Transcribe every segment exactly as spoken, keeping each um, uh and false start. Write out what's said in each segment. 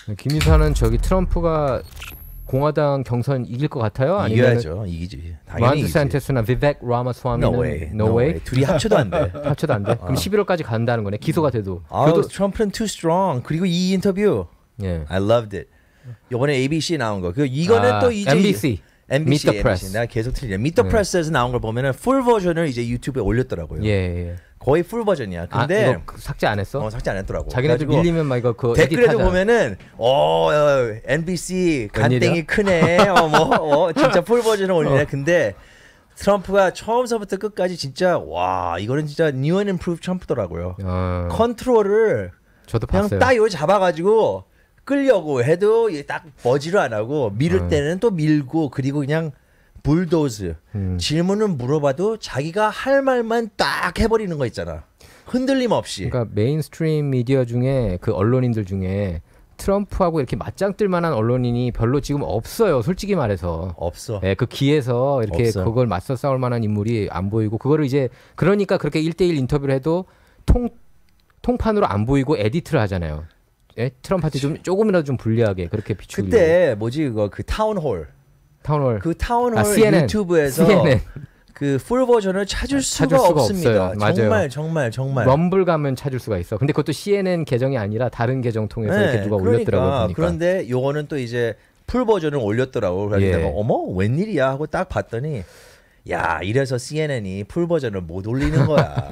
김이사는 저기 트럼프가 공화당 경선 이길 것 같아요? 아니면 이겨야죠. 이기지. 론 디샌티스나 비벡 라마스와미는 No way. No No way? way. 둘이 합쳐도 안 돼. 합쳐도 안 돼? 그럼 십일월까지 간다는 거네. 기소가 돼도. 아, 그래도 트럼프는 too strong. 그리고 이 인터뷰. 예. I loved it. 이번에 에이비씨 나온 거. 그 이거는 아, 또 이제 엠비씨. 엠비씨, Meet the Press. 엠비씨. 내가 계속 틀리네. Meet the 네. Press에서 나온 걸 보면은 풀 버전을 이제 유튜브에 올렸더라고요. 예, 예. 거의 풀 버전이야. 근데 아, 이거 삭제 안 했어? 어, 삭제 안 했더라고. 자기네들 밀리면 막 이거 그 댓글에도 에디트하자. 보면은 어, 어 엠비씨 간땡이 웬일이야? 크네. 어, 뭐 어, 진짜 풀 버전을 올리네. 어. 근데 트럼프가 처음서부터 끝까지 진짜 와 이거는 진짜 new and improved 트럼프더라고요. 어, 컨트롤을 저도 그냥 봤어요. 딱 여기 잡아가지고 끌려고 해도 딱 버지를 안 하고 밀을 어. 때는 또 밀고 그리고 그냥 불도즈 음. 질문을 물어봐도 자기가 할 말만 딱 해버리는 거 있잖아. 흔들림 없이. 그러니까 메인스트림 미디어 중에 그 언론인들 중에 트럼프하고 이렇게 맞짱 뜰 만한 언론인이 별로 지금 없어요. 솔직히 말해서. 없어. 예, 그 기에서 이렇게 없어. 그걸 맞서 싸울 만한 인물이 안 보이고 그거를 이제 그러니까 그렇게 일대일 인터뷰를 해도 통 통판으로 안 보이고 에디트를 하잖아요. 예? 트럼프한테 좀 조금이라도 좀 불리하게 그렇게 비추려고. 그때 뭐지 그거 그 타운홀. 타운홀. 그 타운홀 아, 씨엔엔. 유튜브에서 씨엔엔. 그 풀 버전을 찾을 수가, 찾을 수가 없습니다. 없어요. 맞아요. 정말 정말 정말. 럼블 가면 찾을 수가 있어. 근데 그것도 씨엔엔 계정이 아니라 다른 계정 통해서 네, 이렇게 누가 그러니까. 올렸더라고요. 보니까. 그런데 요거는 또 이제 풀 버전을 올렸더라고. 그래서 예. 내가 어머 웬일이야 하고 딱 봤더니 야 이래서 씨엔엔이 풀 버전을 못 올리는 거야.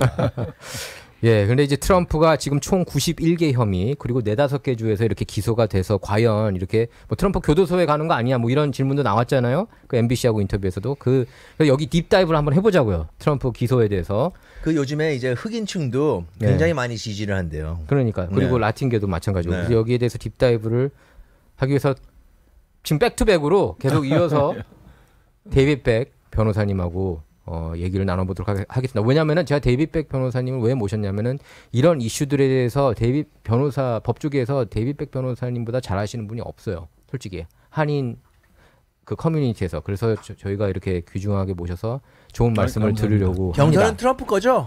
예, 근데 이제 트럼프가 지금 총 구십일 개 혐의 그리고 네다섯 개 주에서 이렇게 기소가 돼서 과연 이렇게 뭐 트럼프 교도소에 가는 거 아니냐 뭐 이런 질문도 나왔잖아요. 그 엠비씨하고 인터뷰에서도 그 그래서 여기 딥다이브를 한번 해보자고요. 트럼프 기소에 대해서. 그 요즘에 이제 흑인층도 굉장히 많이 지지를 한대요. 그러니까 그리고 네. 라틴계도 마찬가지고. 네. 그래서 여기에 대해서 딥다이브를 하기 위해서 지금 백투백으로 계속 이어서 데이빗 백 변호사님하고 어, 얘기를 나눠보도록 하, 하겠습니다. 왜냐하면은 제가 데이빗 백 변호사님을 왜 모셨냐면은 이런 이슈들에 대해서 데이빗 변호사 법조계에서 데이빗 백 변호사님보다 잘 아시는 분이 없어요. 솔직히 한인 그 커뮤니티에서. 그래서 저, 저희가 이렇게 귀중하게 모셔서 좋은 말씀을 감사합니다. 들으려고 경선은 합니다. 트럼프 거죠?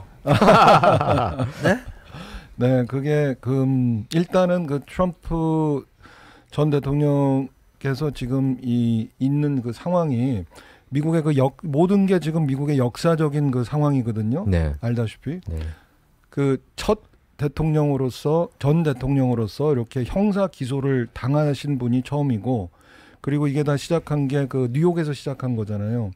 네? 네, 그게 그 음, 일단은 그 트럼프 전 대통령께서 지금 이 있는 그 상황이 미국의 그 역, 모든 게 지금 미국의 역사적인 그 상황이거든요. 네. 알다시피 네. 그 첫 대통령으로서 전 대통령으로서 이렇게 형사 기소를 당하신 분이 처음이고, 그리고 이게 다 시작한 게 그 뉴욕에서 시작한 거잖아요.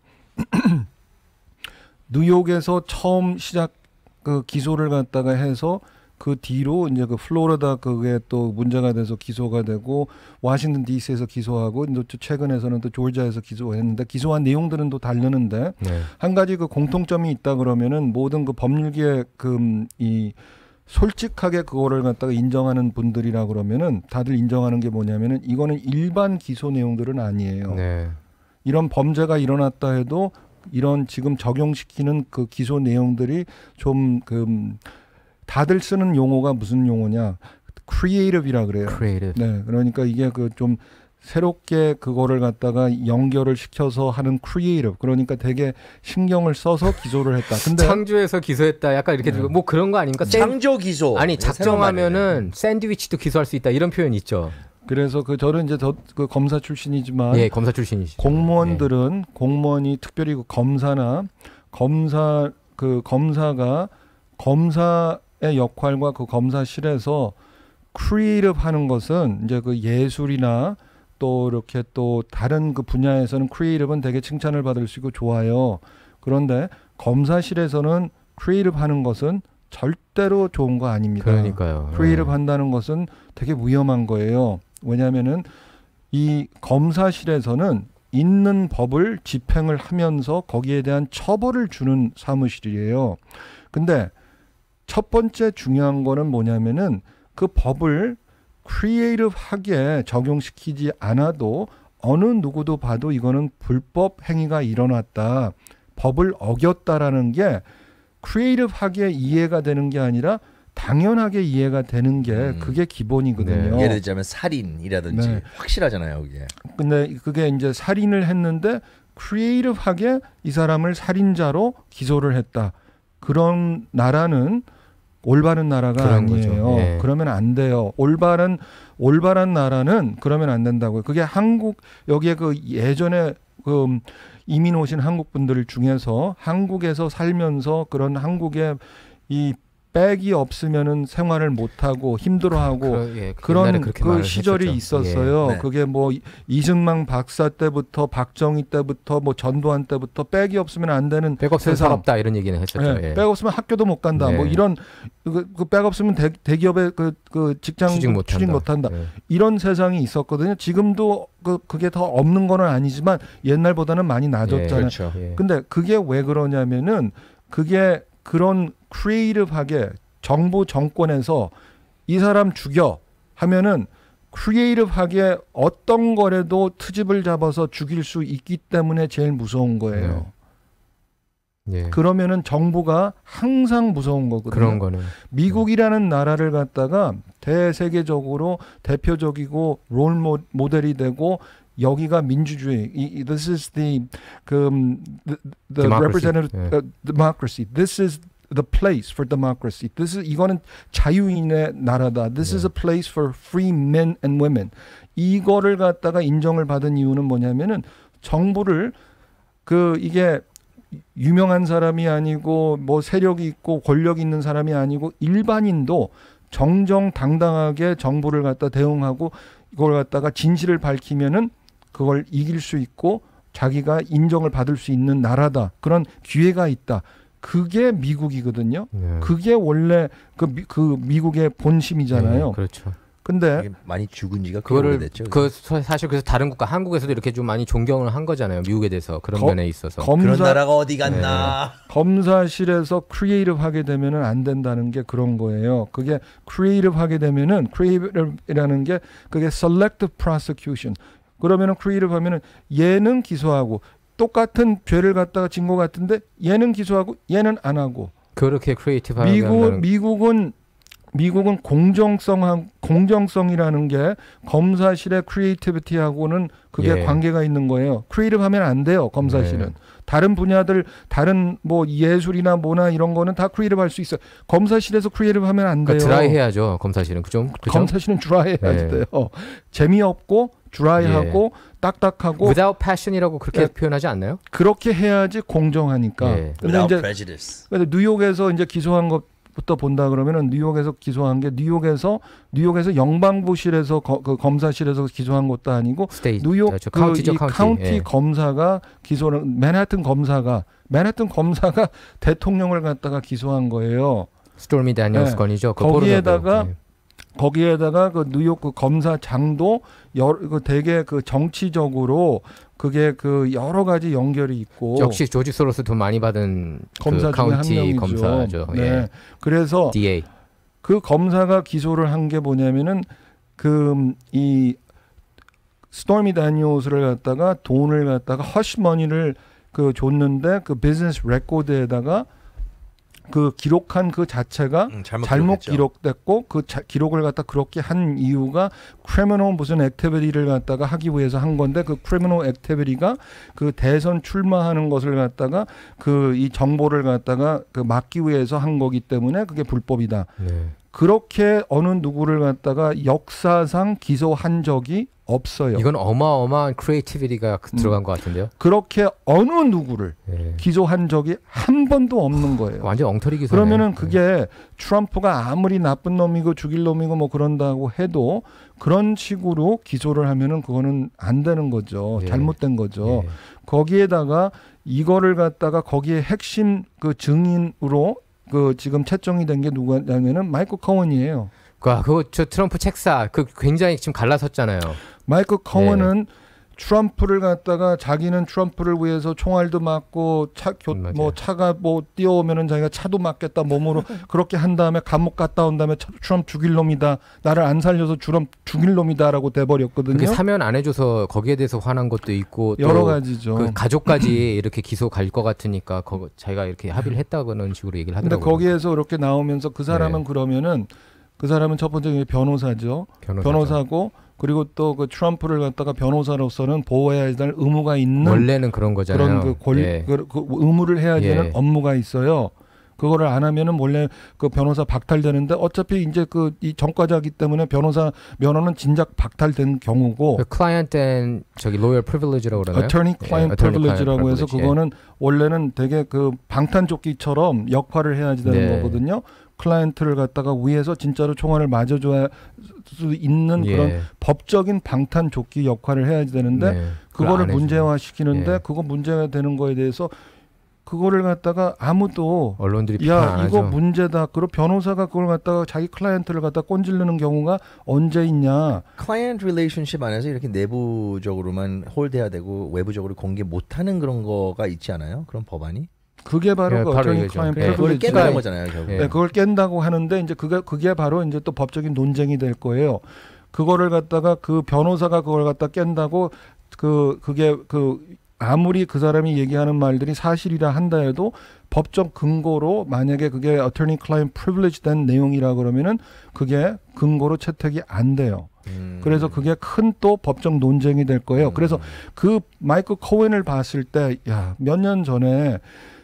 뉴욕에서 처음 시작 그 기소를 갖다가 해서 그 뒤로 이제 그 플로리다 그게 또 문제가 돼서 기소가 되고 워싱턴 디씨에서 기소하고 또 최근에서는 또 조지아에서 기소했는데 기소한 내용들은 또 다르는데 네. 한 가지 그 공통점이 있다 그러면은 모든 그 법률계의 그 이 솔직하게 그거를 갖다가 인정하는 분들이라 그러면은 다들 인정하는 게 뭐냐면은 이거는 일반 기소 내용들은 아니에요. 네. 이런 범죄가 일어났다 해도 이런 지금 적용시키는 그 기소 내용들이 좀 그 다들 쓰는 용어가 무슨 용어냐? 크리에이티브이라 그래요. 크리에이티브. 네, 그러니까 이게 그 좀 새롭게 그거를 갖다가 연결을 시켜서 하는 크리에이티브. 그러니까 되게 신경을 써서 기소를 했다. 근데 창조해서 기소했다. 약간 이렇게 네. 뭐 그런 거 아닙니까? 샌- 창조 기소. 아니 네, 새로운 작정하면은 말이네. 샌드위치도 기소할 수 있다. 이런 표현 있죠. 그래서 그 저는 이제 저 그 검사 출신이지만 예, 검사 출신이시죠. 공무원들은 공무원이 특별히 그 검사나 검사 그 검사가 검사의 역할과 그 검사실에서 크리에이티브 하는 것은 이제 그 예술이나 또 이렇게 또 다른 그 분야에서는 크리에이티브는 되게 칭찬을 받을 수 있고 좋아요. 그런데 검사실에서는 크리에이티브 하는 것은 절대로 좋은 거 아닙니다. 그러니까요. 크리에이티브 예. 한다는 것은 되게 위험한 거예요. 왜냐하면은 이 검사실에서는 있는 법을 집행을 하면서 거기에 대한 처벌을 주는 사무실이에요. 근데 첫 번째 중요한 거는 뭐냐면은 그 법을 크리에이티브하게 적용시키지 않아도 어느 누구도 봐도 이거는 불법 행위가 일어났다. 법을 어겼다라는 게 크리에이티브하게 이해가 되는 게 아니라 당연하게 이해가 되는 게 음. 그게 기본이거든요. 네. 예를 들자면 살인이라든지 네. 확실하잖아요, 그게. 근데 그게 이제 살인을 했는데 크리에이티브하게 이 사람을 살인자로 기소를 했다. 그런 나라는 올바른 나라가 그런 아니에요. 거죠. 예. 그러면 안 돼요. 올바른 올바른 나라는 그러면 안 된다고요. 그게 한국 여기에 그 예전에 그 이민 오신 한국 분들 중에서 한국에서 살면서 그런 한국의 이 백이 없으면은 생활을 못 하고 힘들어하고 그, 예, 그런 그 시절이 했었죠. 있었어요. 예. 네. 그게 뭐 이승만 박사 때부터 박정희 때부터 뭐 전두환 때부터 백이 없으면 안 되는 백 없으면 세상. 살 없다 이런 얘기는 했었죠. 예, 예. 백 없으면 학교도 못 간다. 네. 뭐 이런 그, 그 백 없으면 대, 대기업에 그, 그 직장 취직 못 취직 한다. 못 한다. 예. 이런 세상이 있었거든요. 지금도 그 그게 더 없는 거는 아니지만 옛날보다는 많이 낮았잖아요. 그렇죠. 예. 근데 그게 왜 그러냐면은 그게 그런 크리에이티브하게 정부 정권에서 이 사람 죽여 하면은 크리에이티브하게 어떤 거라도 트집을 잡아서 죽일 수 있기 때문에 제일 무서운 거예요. 예. 그러면은 정부가 항상 무서운 거거든요. 그런 거는 미국이라는 나라를 갖다가 대세계적으로 대표적이고 롤 모- 모델이 되고 여기가 민주주의. 이, 이- this is the 그 um, the, the Democracy. representative 예. uh, democracy. This is the place for democracy. This is 이거는 자유인의 나라다. This is a place for free men and women. 이거를 갖다가 인정을 받은 이유는 뭐냐면은 정부를 그 이게 유명한 사람이 아니고 뭐 세력이 있고 권력이 있는 사람이 아니고 일반인도 정정당당하게 정부를 갖다 대응하고 이걸 갖다가 진실을 밝히면은 그걸 이길 수 있고 자기가 인정을 받을 수 있는 나라다. 그런 기회가 있다. 그게 미국이거든요. 예. 그게 원래 그, 미, 그 미국의 본심이잖아요. 예, 그렇죠. 근데 이게 많이 죽은 지가 꽤 그거를 오래됐죠. 그 서- 사실 그래서 다른 국가 한국에서도 이렇게 좀 많이 존경을 한 거잖아요. 미국에 대해서 그런 거- 면에 있어서. 그런 검사 나라가 어디 갔나. 검사실에서 크리에이티브 하게 되면은 안 된다는 게 그런 거예요. 그게 크리에이티브 하게 되면은 크리에이티브라는 게 그게 selective prosecution. 그러면은 크리에이티브 하면은 얘는 기소하고 똑같은 죄를 갖다가 진 것 같은데 얘는 기소하고 얘는 안 하고. 그렇게 크리에이티브 미국 미국은 미국은 공정성 공정성이라는 게 검사실의 크리에이티비티하고는 그게 예. 관계가 있는 거예요. 크리에이티브 하면 안 돼요. 검사실은. 네. 다른 분야들 다른 뭐 예술이나 뭐나 이런 거는 다 크리에이티브 할 수 있어요. 검사실에서 크리에이티브 하면 안 돼요. 그러니까 드라이 해야죠. 검사실은 그좀 검사실은 드라이 해야 네. 돼요. 재미없고 드라이하고 딱딱하고 without passion이라고 그렇게 예. 표현하지 않나요? 그렇게 해야지 공정하니까. 예. 근데 Without 이제 prejudice. 그래서 뉴욕에서 이제 기소한 것부터 본다 그러면은 뉴욕에서 기소한 게 뉴욕에서 뉴욕에서 영방부실에서 거, 그 검사실에서 기소한 것도 아니고 스테이트 뉴욕 그렇죠. 그 카운티죠, 이 카운티. 카운티 예. 검사가 기소를 맨하튼 검사가 맨하튼 검사가 대통령을 갖다가 기소한 거예요. 스토미 다니엘스 네. 건이죠. 그 거기에다가 포르노 배우. 거기에다가 그 뉴욕 그 검사장도 여러 그 되게 그 정치적으로 그게 그 여러 가지 연결이 있고 예. 역시 조지 소로스 돈 많이 받은 검사 그 중에 한 카운티 명이죠. 검사죠. 네. 예. 그래서 디에이. 그 검사가 기소를 한 게 뭐냐면은 그 이 스토미 다니엘스를 갖다가 돈을 갖다가 허쉬머니를 그 줬는데 그 비즈니스 레코드에다가 그 기록한 그 자체가 음, 잘못, 잘못 기록했죠. 기록됐고 그 자, 기록을 갖다 그렇게 한 이유가 크리미널 무슨 액티비티를 갖다가 하기 위해서 한 건데 그 크리미널 액티비티가 그 대선 출마하는 것을 갖다가 그 이 정보를 갖다가 그 막기 위해서 한 거기 때문에 그게 불법이다. 네. 그렇게 어느 누구를 갖다가 역사상 기소한 적이 없어요. 이건 어마어마한 크리에이티비티가 음. 들어간 것 같은데요. 그렇게 어느 누구를 예. 기소한 적이 한 번도 없는 거예요. 완전 엉터리 기소네. 그러면은 그게 트럼프가 아무리 나쁜 놈이고 죽일 놈이고 뭐 그런다고 해도 그런 식으로 기소를 하면은 그거는 안 되는 거죠. 예. 잘못된 거죠. 예. 거기에다가 이거를 갖다가 거기에 핵심 그 증인으로 그 지금 채정이 된 게 누구냐면은 마이클 커먼이에요. 그 그거 저 트럼프 책사 그 굉장히 지금 갈라섰잖아요. 마이클 커먼은 트럼프를 갖다가 자기는 트럼프를 위해서 총알도 맞고 차, 교, 맞아요. 뭐 차가 뭐 뛰어오면은 자기가 차도 맞겠다 몸으로 그렇게 한 다음에 감옥 갔다 온 다음에 차- 트럼프 죽일 놈이다 나를 안 살려서 트럼프 죽일 놈이다라고 돼버렸거든요. 그게 사면 안 해줘서 거기에 대해서 화난 것도 있고 또 여러 가지죠. 그 가족까지 이렇게 기소 갈 것 같으니까 거, 자기가 이렇게 합의를 했다고는 식으로 얘기를 근데 하더라고요. 거기에서 이렇게 나오면서 그 사람은 네. 그러면은 그 사람은 첫 번째 변호사죠. 변호사죠. 변호사고 그리고 또 그 트럼프를 갖다가 변호사로서는 보호해야 될 의무가 있는 원래는 그런 거잖아요. 그런 그, 권, 예. 그, 그 의무를 해야 되는 예. 업무가 있어요. 그거를 안 하면은 원래 그 변호사 박탈되는데 어차피 이제 그 이 전과자이기 때문에 변호사 면허는 진작 박탈된 경우고. 클라이언트 앤 저기 로열 프리빌리지라고 그러나요? 어터니 클라이언트 프리빌리지라고 해서 privilege, 그거는 원래는 되게 그 방탄조끼처럼 역할을 해야지 되는 네. 거거든요. 클라이언트를 갖다가 위에서 진짜로 총알을 맞아줘야 수 있는 예. 그런 법적인 방탄조끼 역할을 해야지 되는데 네. 그거를 안 해주죠. 문제화시키는데 예. 그거 문제가 되는 거에 대해서 그거를 갖다가 아무도 언론들이 비판 안 야 이거 하죠. 문제다. 그리고 변호사가 그걸 갖다가 자기 클라이언트를 갖다 꼰질르는 경우가 언제 있냐. 클라이언트 릴레이션십 안에서 이렇게 내부적으로만 홀드해야 되고 외부적으로 공개 못하는 그런 거가 있지 않아요? 그런 법안이? 그게 바로 예, 그 바로 어터니 이거죠. 클라이언트 예. 그걸 프리빌리지. 깬다는 거잖아요, 결국. 예. 네, 그걸 깬다고 하는데 이제 그게 그게 바로 이제 또 법적인 논쟁이 될 거예요. 그거를 갖다가 그 변호사가 그걸 갖다 깬다고 그 그게 그 아무리 그 사람이 얘기하는 말들이 사실이라 한다 해도 법적 근거로 만약에 그게 attorney client privilege 된 내용이라 그러면은 그게 근거로 채택이 안 돼요. 음. 그래서 그게 큰 또 법적 논쟁이 될 거예요. 음. 그래서 그 마이클 코엔을 봤을 때 야, 몇 년 전에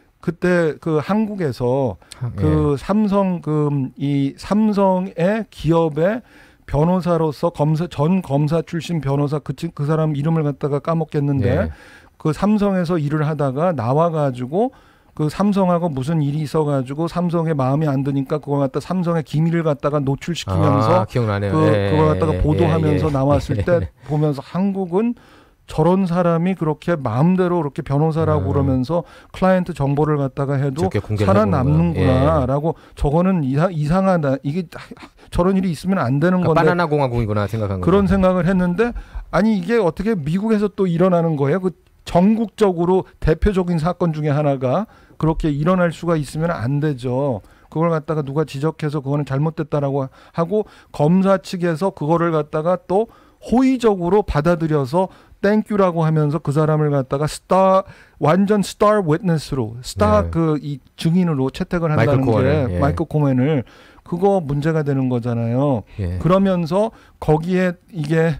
그때 그 한국에서 그 예. 삼성 그 이 삼성의 기업의 변호사로서 검사 전 검사 출신 변호사 그, 친- 그 사람 이름을 갖다가 까먹겠는데 예. 그 삼성에서 일을 하다가 나와가지고 그 삼성하고 무슨 일이 있어가지고 삼성의 마음에 안 드니까 그걸 갖다 삼성의 기밀을 갖다가 노출시키면서 아, 기억나네요. 그 예, 그걸 갖다가 예, 보도하면서 예, 예. 나왔을 때 보면서 한국은 저런 사람이 그렇게 마음대로 그렇게 변호사라고 음. 그러면서 클라이언트 정보를 갖다가 해도 저렇게 공개를 해보는구나. 살아남는구나라고 저거는 이상, 이상하다. 이게 저런 일이 있으면 안 되는 그러니까 건데 바나나 공화국이구나 생각한 거죠. 그런 생각을 했는데 아니 이게 어떻게 미국에서 또 일어나는 거예요? 그 전국적으로 대표적인 사건 중에 하나가 그렇게 일어날 수가 있으면 안 되죠. 그걸 갖다가 누가 지적해서 그거는 잘못됐다라고 하고 검사 측에서 그거를 갖다가 또 호의적으로 받아들여서 땡큐라고 하면서 그 사람을 갖다가 스타 완전 스타 위트니스로 스타 네. 그 이 증인으로 채택을 한다는 마이클 게 코엔을, 예. 마이클 코멘을 그거 문제가 되는 거잖아요. 예. 그러면서 거기에 이게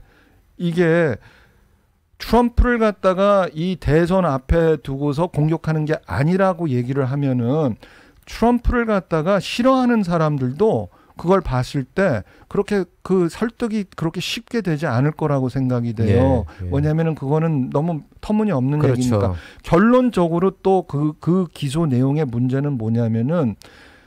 이게 트럼프를 갖다가 이 대선 앞에 두고서 공격하는 게 아니라고 얘기를 하면은 트럼프를 갖다가 싫어하는 사람들도 그걸 봤을 때 그렇게 그 설득이 그렇게 쉽게 되지 않을 거라고 생각이 돼요. 예, 예. 왜냐하면은 그거는 너무 터무니없는 그렇죠. 얘기니까. 결론적으로 또 그 그 기소 내용의 문제는 뭐냐면은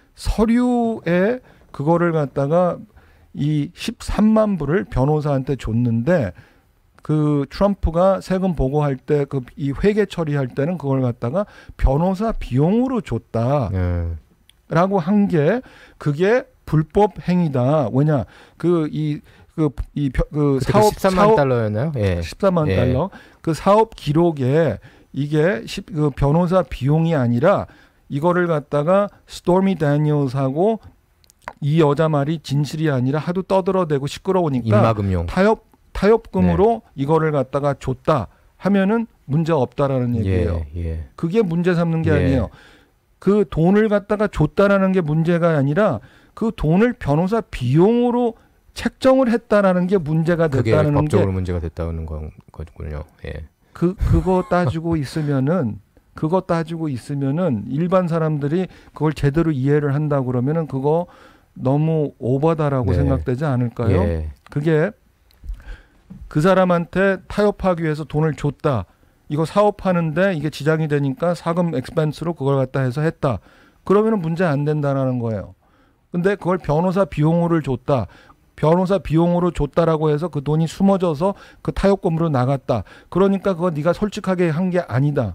서류에 그거를 갖다가 이 십삼만 불을 변호사한테 줬는데 그 트럼프가 세금 보고할 때 그 이 회계 처리할 때는 그걸 갖다가 변호사 비용으로 줬다라고 예. 한 게 그게 불법 행위다. 왜냐 그 이 그 이 그 그때 사업 십삼만 사업 달러였나요? 예. 십사만 예. 달러 그 사업 기록에 이게 십, 그 변호사 비용이 아니라 이거를 갖다가 스토미 다니엘스하고 이 여자 말이 진실이 아니라 하도 떠들어대고 시끄러우니까 입마금용. 타협 타협금으로 네. 이거를 갖다가 줬다 하면은 문제 없다라는 얘기예요. 예. 예. 그게 문제 삼는 게 예. 아니에요. 그 돈을 갖다가 줬다라는 게 문제가 아니라 그 돈을 변호사 비용으로 책정을 했다라는 게 문제가 그게 됐다는 법적으로 게 문제가 됐다는 건 거군요. 예. 그 그거 따지고 있으면은 그거 따지고 있으면은 일반 사람들이 그걸 제대로 이해를 한다 그러면은 그거 너무 오버다라고 네. 생각되지 않을까요? 예. 그게 그 사람한테 타협하기 위해서 돈을 줬다. 이거 사업하는데 이게 지장이 되니까 사금 엑스펜스로 그걸 갖다 해서 했다. 그러면은 문제 안 된다라는 거예요. 근데 그걸 변호사 비용으로 줬다. 변호사 비용으로 줬다라고 해서 그 돈이 숨어져서 그 타협금으로 나갔다. 그러니까 그거 네가 솔직하게 한 게 아니다.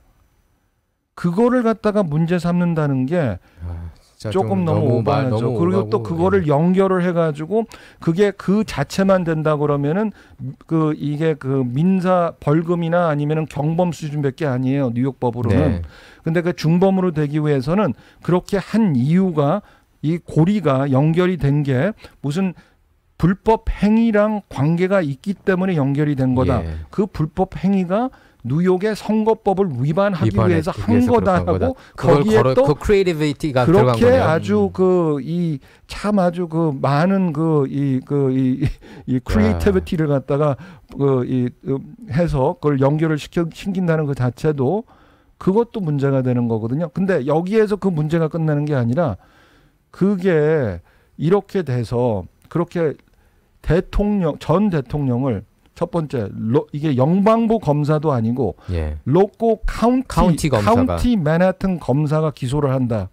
그거를 갖다가 문제 삼는다는 게 아, 진짜 조금 좀 너무 말- 오버하죠. 너무 그리고 오버하고, 또 그거를 예. 연결을 해가지고 그게 그 자체만 된다 그러면은 그 이게 그 민사 벌금이나 아니면은 경범 수준밖에 아니에요. 뉴욕 법으로는. 네. 근데 그 중범으로 되기 위해서는 그렇게 한 이유가 이 고리가 연결이 된 게 무슨 불법 행위랑 관계가 있기 때문에 연결이 된 거다. 예. 그 불법 행위가 뉴욕의 선거법을 위반하기 위반했기 위해서 한 위해서 거다 그런 하고 그걸 거기에 걸어, 또 그 크리에이티비티가 들어간 그렇게 거네요. 아주 그 이 참 아주 그 많은 그 이 그 이 이 크리에이티비티를 갖다가 그 이 해서 그걸 연결을 시켜 신긴다는 그 자체도 그것도 문제가 되는 거거든요. 근데 여기에서 그 문제가 끝나는 게 아니라 그게 이렇게 돼서 그렇게 대통령 전 대통령을 첫 번째 로, 이게 영방부 검사도 아니고 예. 로코 카운티 카운티 검사가. 카운티 맨하튼 검사가 기소를 한다.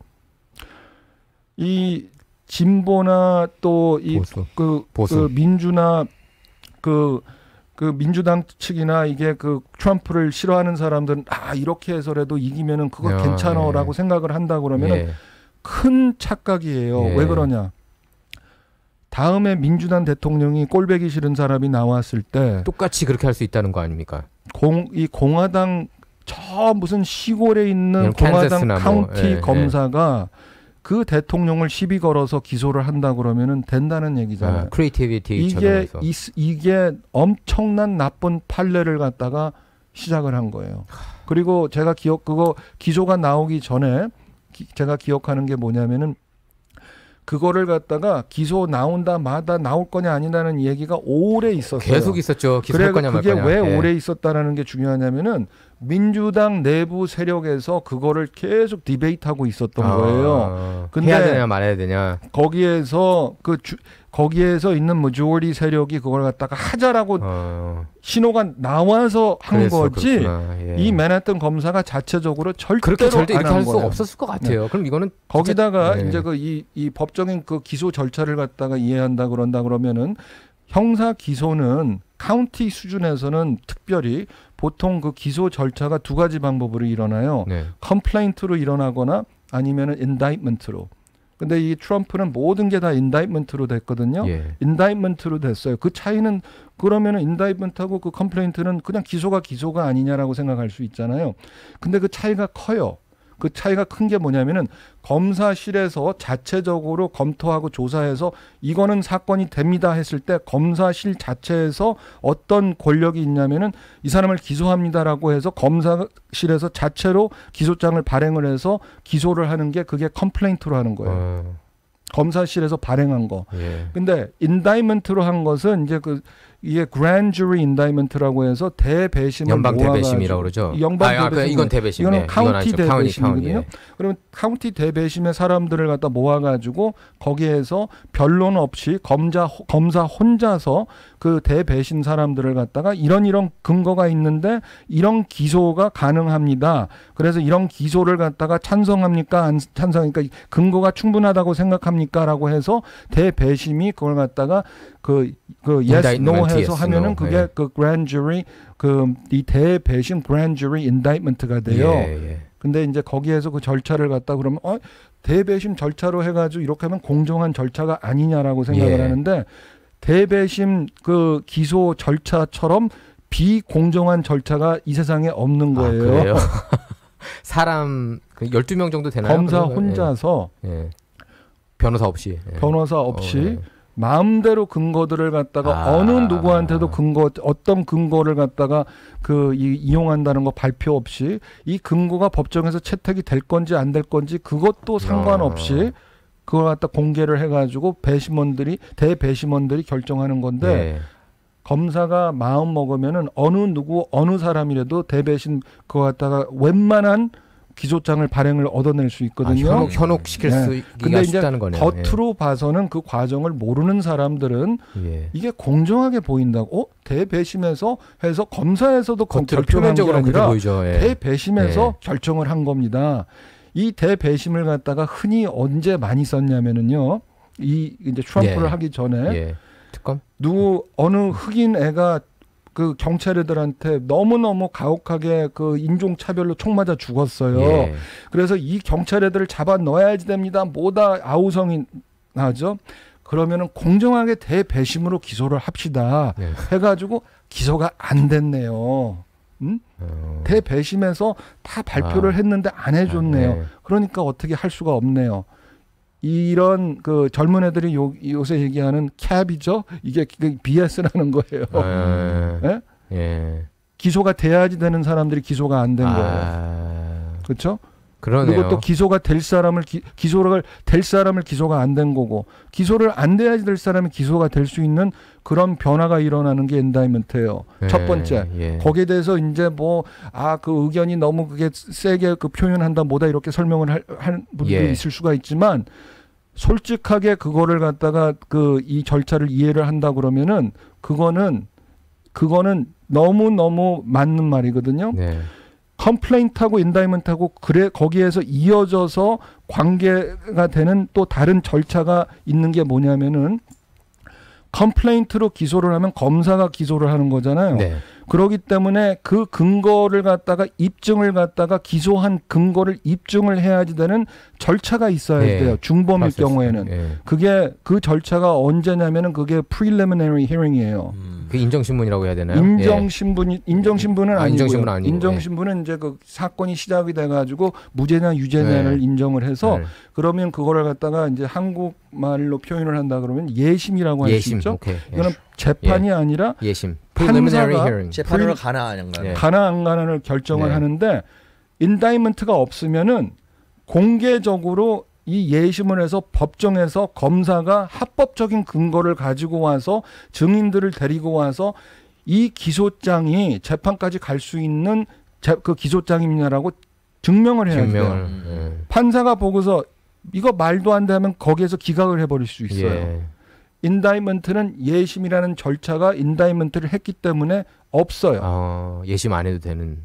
이 진보나 또 이 보수. 그 보수. 그 민주나 그 그 민주당 측이나 이게 그 트럼프를 싫어하는 사람들은 아 이렇게 해서라도 이기면은 그거 야, 괜찮아라고 예. 생각을 한다 그러면은 예. 큰 착각이에요. 예. 왜 그러냐? 다음에 민주당 대통령이 꼴배기 싫은 사람이 나왔을 때 똑같이 그렇게 할 수 있다는 거 아닙니까? 공 이 공화당 저 무슨 시골에 있는 그냥 공화당 캔자스나 뭐, 카운티 예, 예. 검사가 그 대통령을 시비 걸어서 기소를 한다 그러면은 된다는 얘기잖아요. 아, 크리에이티비티 이게 적용해서. 이, 이게 엄청난 나쁜 판례를 갖다가 시작을 한 거예요. 그리고 제가 기억 그거 기소가 나오기 전에 기, 제가 기억하는 게 뭐냐면은 그거를 갖다가 기소 나온다 마다 나올 거냐 아니냐는 얘기가 오래 있었어요. 계속 있었죠. 기소할 그래 거냐 말 그게 거냐. 왜 예. 오래 있었다라는 게 중요하냐면은 민주당 내부 세력에서 그거를 계속 디베이트하고 있었던 아, 거예요. 근데 해야 되냐 말아야 되냐. 거기에서 그 주, 거기에서 있는 majority 세력이 그걸 갖다가 하자라고 어, 신호가 나와서 한 그래서 거지. 그렇구나. 예. 이 맨하튼 검사가 자체적으로 절대로 그렇게 절대 안 이렇게 한 할 수 거예요. 없었을 것 같아요. 그럼 이거는 거기다가 진짜, 예. 이제 그 이 이 법적인 그 기소 절차를 갖다가 이해한다 그런다 그러면은 형사 기소는 카운티 수준에서는 특별히 보통 그 기소 절차가 두 가지 방법으로 일어나요. 네. 컴플레인트로 일어나거나 아니면은 인다이먼트로. 근데 이 트럼프는 모든 게 다 인다이먼트로 됐거든요. 예. 인다이먼트로 됐어요. 그 차이는 그러면은 인다이먼트하고 그 컴플레인트는 그냥 기소가 기소가 아니냐라고 생각할 수 있잖아요. 근데 그 차이가 커요. 그 차이가 큰 게 뭐냐면은 검사실에서 자체적으로 검토하고 조사해서 이거는 사건이 됩니다 했을 때 검사실 자체에서 어떤 권력이 있냐면은 이 사람을 기소합니다라고 해서 검사실에서 자체로 기소장을 발행을 해서 기소를 하는 게 그게 컴플레인트로 하는 거예요. 어, 검사실에서 발행한 거. 예. 근데 인다이먼트로 한 것은 이제 그 이게 grand jury indictment라고 해서 대배심을 연방 모아가지고 대배심이라고 그러죠. 연방 아, 아, 대배심. 이건 대배심. 이거는 네. 카운티 이건 아니죠. 대배심이거든요. 카운티, 그러면 카운티 대배심의 사람들을 갖다 모아가지고 거기에서 변론 없이 검자 검사 혼자서 그 대배심 사람들을 갖다가 이런 이런 근거가 있는데 이런 기소가 가능합니다. 그래서 이런 기소를 갖다가 찬성합니까? 안 찬성합니까? 근거가 충분하다고 생각합니까?라고 해서 대배심이 그걸 갖다가 그, 그 yes, no Indictment, 해서 yes, 하면은 no. 그게 예. 그 grand jury 그 이 대배심 grand jury indictment가 돼요. 예, 예. 근데 이제 거기에서 그 절차를 갖다 그러면 어 대배심 절차로 해가지고 이렇게 하면 공정한 절차가 아니냐라고 생각을 예. 하는데 대배심 그 기소 절차처럼 비공정한 절차가 이 세상에 없는 아, 거예요. 그래요? 사람 그 열두 명 정도 되나요? 검사 그런 거? 혼자서 예. 예. 변호사 없이. 예. 변호사 없이 어, 예. 마음대로 근거들을 갖다가 아. 어느 누구한테도 근거 어떤 근거를 갖다가 그 이, 이용한다는 거 발표 없이 이 근거가 법정에서 채택이 될 건지 안 될 건지 그것도 상관없이 아. 그걸 갖다 공개를 해가지고 배심원들이 대배심원들이 결정하는 건데 예. 검사가 마음 먹으면은 어느 누구 어느 사람이라도 대배심 그거 갖다가 웬만한 기소장을 발행을 얻어낼 수 아, 있거든요. 현혹, 현혹시킬 네. 수 근데 있기가 이제 쉽다는 거네요. 겉으로 봐서는 그 과정을 모르는 사람들은 예. 이게 공정하게 보인다고 어? 대배심에서 해서 검사에서도 겉으로 결정한 게 표면적으로 그렇게 아니라 보이죠. 예. 대배심에서 예. 결정을 한 겁니다. 이 대배심을 갖다가 흔히 언제 많이 썼냐면은요. 이 이제 트럼프를 예. 하기 전에 예. 특검? 누구 어느 흑인 애가 그 경찰애들한테 너무너무 가혹하게 그 인종차별로 총 맞아 죽었어요. 예. 그래서 이 경찰애들을 잡아 넣어야지 됩니다. 뭐다 아우성이 나죠. 그러면은 공정하게 대배심으로 기소를 합시다. 예. 해가지고 기소가 안 됐네요. 음? 어. 대배심에서 다 발표를 아. 했는데 안 해줬네요. 아, 네. 그러니까 어떻게 할 수가 없네요. 이런 그 젊은 애들이 요, 요새 얘기하는 캡이죠. 이게 비에스라는 거예요. 아, 예? 예. 기소가 돼야지 되는 사람들이 기소가 안 된 거예요. 아, 그렇죠? 그러네요. 그리고 또 기소가 될 사람을 기, 기소를 될 사람을 기소가 안 된 거고 기소를 안 돼야지 될 사람이 기소가 될 수 있는 그런 변화가 일어나는 게 엔다이먼트예요. 예, 첫 번째 예. 거기에 대해서 이제 뭐 아 그 의견이 너무 그게 세게 그 표현한다 뭐다 이렇게 설명을 할, 할 분들이 예. 있을 수가 있지만 솔직하게 그거를 갖다가 그 이 절차를 이해를 한다 그러면은 그거는 그거는 너무 너무 맞는 말이거든요. 네. 컴플레인트하고 인다이먼트하고 그래 거기에서 이어져서 관계가 되는 또 다른 절차가 있는 게 뭐냐면은 컴플레인트로 기소를 하면 검사가 기소를 하는 거잖아요. 네. 그렇기 때문에 그 근거를 갖다가 입증을 갖다가 기소한 근거를 입증을 해야지 되는 절차가 있어야 예. 돼요. 중범일 프로세스. 경우에는. 예. 그게 그 절차가 언제냐면은 그게 preliminary hearing이에요. 음. 그 인정신문이라고 해야 되나요? 인정신분이 인정신분은 아, 아니고요. 인정신분은 아니고, 인정신분은 이제 그 사건이 시작이 돼가지고 무죄냐 유죄냐를 네. 인정을 해서 네. 그러면 그거를 갖다가 이제 한국말로 표현을 한다 그러면 예심이라고 할 수 예심. 있죠. 오케이. 예. 이거는 재판이 아니라 예심. 판사가 preliminary hearing. 재판으로 가나 안 가나. 네. 가나 안 가나를 결정을 네. 하는데 인다이먼트가 없으면은 공개적으로 이 예심을 해서 법정에서 검사가 합법적인 근거를 가지고 와서 증인들을 데리고 와서 이 기소장이 재판까지 갈 수 있는 제, 그 기소장이냐라고 증명을 해야 돼요. 증명을. 음. 판사가 보고서 이거 말도 안 되면 거기에서 기각을 해버릴 수 예. 있어요. 예. 인다이먼트는 예심이라는 절차가 인다이먼트를 했기 때문에 없어요. 어, 예심 안 해도 되는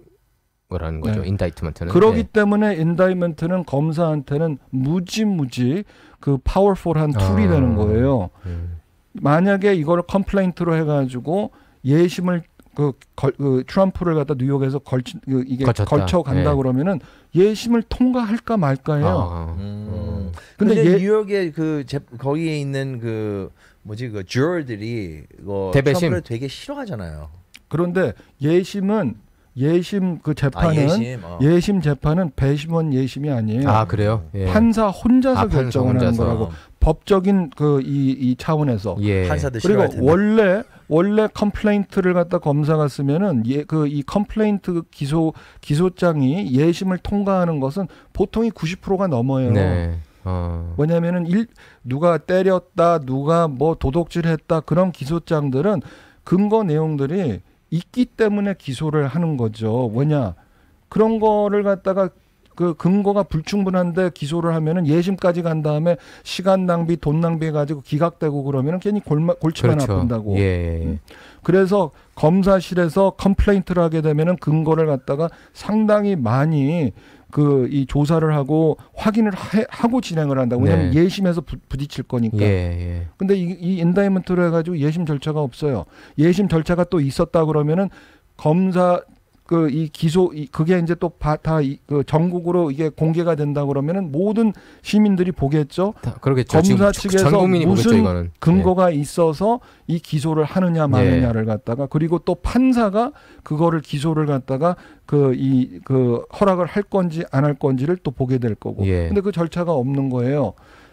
거라는 거죠. 네. 인다이트먼트는. 그러기 네. 때문에 인다이먼트는 검사한테는 무지무지 그 파워풀한 툴이 아. 되는 거예요. 음. 만약에 이거를 컴플레인트로 해가지고 예심을 그, 걸, 그 트럼프를 갖다 뉴욕에서 걸치 그 이게 거쳤다. 걸쳐 간다 네. 그러면은 예심을 통과할까 말까예요. 아, 음. 어. 근데 근데, 예- 뉴욕에 그 제, 거기에 있는 그 뭐지 그 주어들이 이거 대배심. 트럼프를 되게 싫어하잖아요. 그런데 예심은 예심 그 아 재판은 예심. 어. 예심 재판은 배심원 예심이 아니에요. 아 그래요? 예. 판사 혼자서 아, 판사 결정을 하는 혼자서. 거라고 법적인 그 이 이 차원에서. 예. 판사들 그리고 싫어할 텐데. 원래 원래 컴플레인트를 갖다 검사가 쓰면은 예, 그 이 컴플레인트 기소 기소장이 예심을 통과하는 것은 보통이 구십 퍼센트가 넘어요. 네. 어. 왜냐면은 일 누가 때렸다, 누가 뭐 도둑질했다 그런 기소장들은 근거 내용들이 있기 때문에 기소를 하는 거죠. 왜냐 그런 거를 갖다가 그 근거가 불충분한데 기소를 하면은 예심까지 간 다음에 시간 낭비, 돈 낭비해 가지고 기각되고 그러면은 괜히 골마, 골치만 그렇죠. 아픈다고. 예. 예. 음. 그래서 검사실에서 컴플레인트를 하게 되면은 근거를 갖다가 상당히 많이 그 이 조사를 하고 확인을 해, 하고 진행을 한다고. 왜냐하면 네. 예심에서 부, 부딪힐 거니까. 예. 예. 근데 이, 이 인다이먼트로 해가지고 예심 절차가 없어요. 예심 절차가 또 있었다 그러면은 검사 그 이 기소 이 그게 이제 또 다 그 전국으로 이게 공개가 된다 그러면은 모든 시민들이 보겠죠. 다, 그러겠죠. 검사 지금 측에서 전 국민이 보겠죠, 무슨 이거는. 근거가 있어서 이 기소를 하느냐 마느냐를 갖다가 그리고 또 판사가 그거를 기소를 갖다가 그 이 그 허락을 할 건지 안 할 건지를 또 보게 될 거고. 예. 근데 그 절차가 없는 거예요.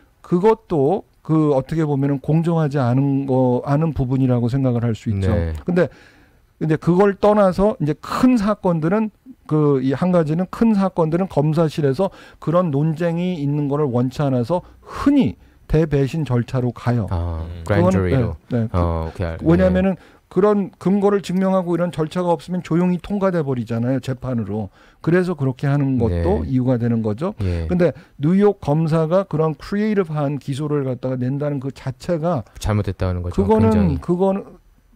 그것도 그 어떻게 보면은 공정하지 않은 거 아는 부분이라고 생각을 할 수 있죠. 네. 근데 근데 그걸 떠나서 이제 큰 사건들은 그 이 한 가지는 큰 사건들은 검사실에서 그런 논쟁이 있는 거를 원치 않아서 흔히 대배신 절차로 가요. 아, 음. 그랜 그거는- 주리로. 네, 네. 어, 오케이. 알- 왜냐하면은 그런 근거를 증명하고 이런 절차가 없으면 조용히 통과돼 버리잖아요, 재판으로. 그래서 그렇게 하는 것도 네. 이유가 되는 거죠. 예. 근데 뉴욕 검사가 그런 크리에이티브한 기소를 갖다가 낸다는 그 자체가 잘못됐다는 거죠. 그거는 굉장히. 그거는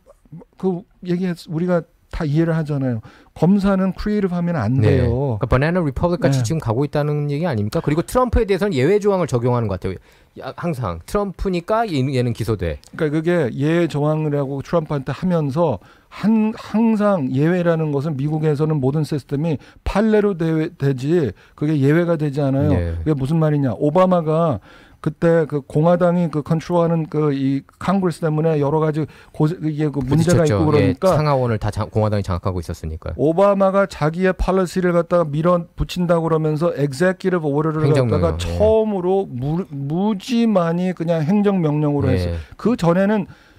그 얘기 우리가 다 이해를 하잖아요. 검사는 크리에이티브하면 안 네. 돼요. 그러니까 바나나 리퍼블릭 같이 네. 지금 가고 있다는 얘기 아닙니까? 그리고 트럼프에 대해서는 예외 조항을 적용하는 것 같아요. 야, 항상 트럼프니까 얘- 얘는 기소돼. 그러니까 그게 예외 조항이라고 트럼프한테 하면서 한 항상 예외라는 것은 미국에서는 모든 시스템이 판례로 되, 되지 그게 예외가 되지 않아요. 네. 그게 무슨 말이냐? 오바마가 그때 그 공화당이 그 컨트롤하는 그 이 컨그레스 때문에 여러 가지 고 이게 그 문제가 부딪혔죠. 있고 그러니까 예, 상하원을 다 장, 공화당이 장악하고 있었으니까. 오바마가 자기의 팔러시를 갖다가 밀어 붙인다고 그러면서 엑제큐티브 오더를 행정명령, 갖다가 예. 처음으로 무, 무지 많이 그냥 행정명령으로 예. 했어요. 그 전에는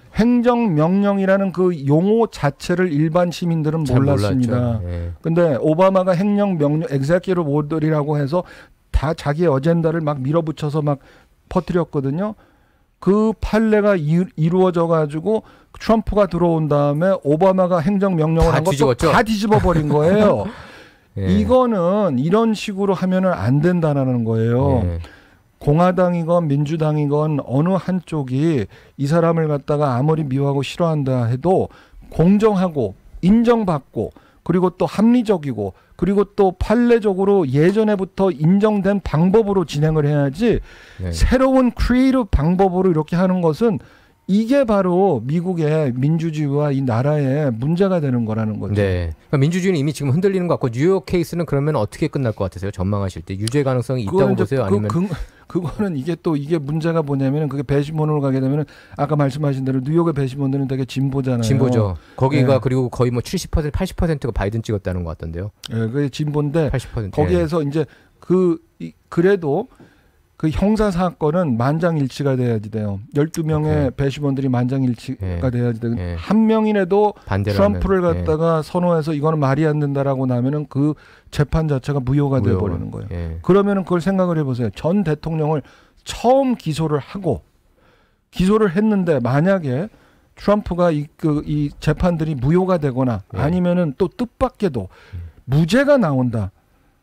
행정명령이라는 그 용어 자체를 일반 시민들은 잘 몰랐습니다. 예. 근데 오바마가 행정명령 executive order이라고 해서 다 자기의 어젠다를 막 밀어붙여서 막 퍼뜨렸거든요. 그 판례가 이, 이루어져 가지고 트럼프가 들어온 다음에 오바마가 행정명령을 다 한 것도 뒤집었죠? 다 뒤집어 버린 거예요. 예. 이거는 이런 식으로 하면은 안 된다라는 거예요. 예. 공화당이건 민주당이건 어느 한쪽이 이 사람을 갖다가 아무리 미워하고 싫어한다 해도 공정하고 인정받고 그리고 또 합리적이고 그리고 또 판례적으로 예전에부터 인정된 방법으로 진행을 해야지 예. 새로운 크리에이티브 방법으로 이렇게 하는 것은 이게 바로 미국의 민주주의와 이 나라의 문제가 되는 거라는 거죠. 네. 그러니까 민주주의는 이미 지금 흔들리는 것 같고 뉴욕 케이스는 그러면 어떻게 끝날 것 같으세요? 전망하실 때 유죄 가능성이 있다고 이제 보세요? 그, 아니면 그, 그거는 이게 또 이게 문제가 뭐냐면은 그게 배심원으로 가게 되면은 아까 말씀하신 대로 뉴욕의 배심원들은 되게 진보잖아요. 진보죠. 거기가 네. 그리고 거의 뭐 칠십 퍼센트, 팔십 퍼센트가 바이든 찍었다는 것 같던데요. 예, 그게 진보인데 팔십 퍼센트. 거기에서 이제 그 이, 그래도 그 형사 사건은 만장일치가 돼야지 돼요. 열두 명의 오케이. 배심원들이 만장일치가 예. 돼야지 돼요. 예. 한 명이라도 반대로 트럼프를 하면, 갖다가 선호해서 이거는 말이 안 된다라고 나면은 그 재판 자체가 무효가 돼 무효가. 버리는 거예요. 예. 그러면은 그걸 생각을 해 보세요. 전 대통령을 처음 기소를 하고 기소를 했는데 만약에 트럼프가 이, 그, 이 재판들이 무효가 되거나 예. 아니면은 또 뜻밖에도 무죄가 나온다.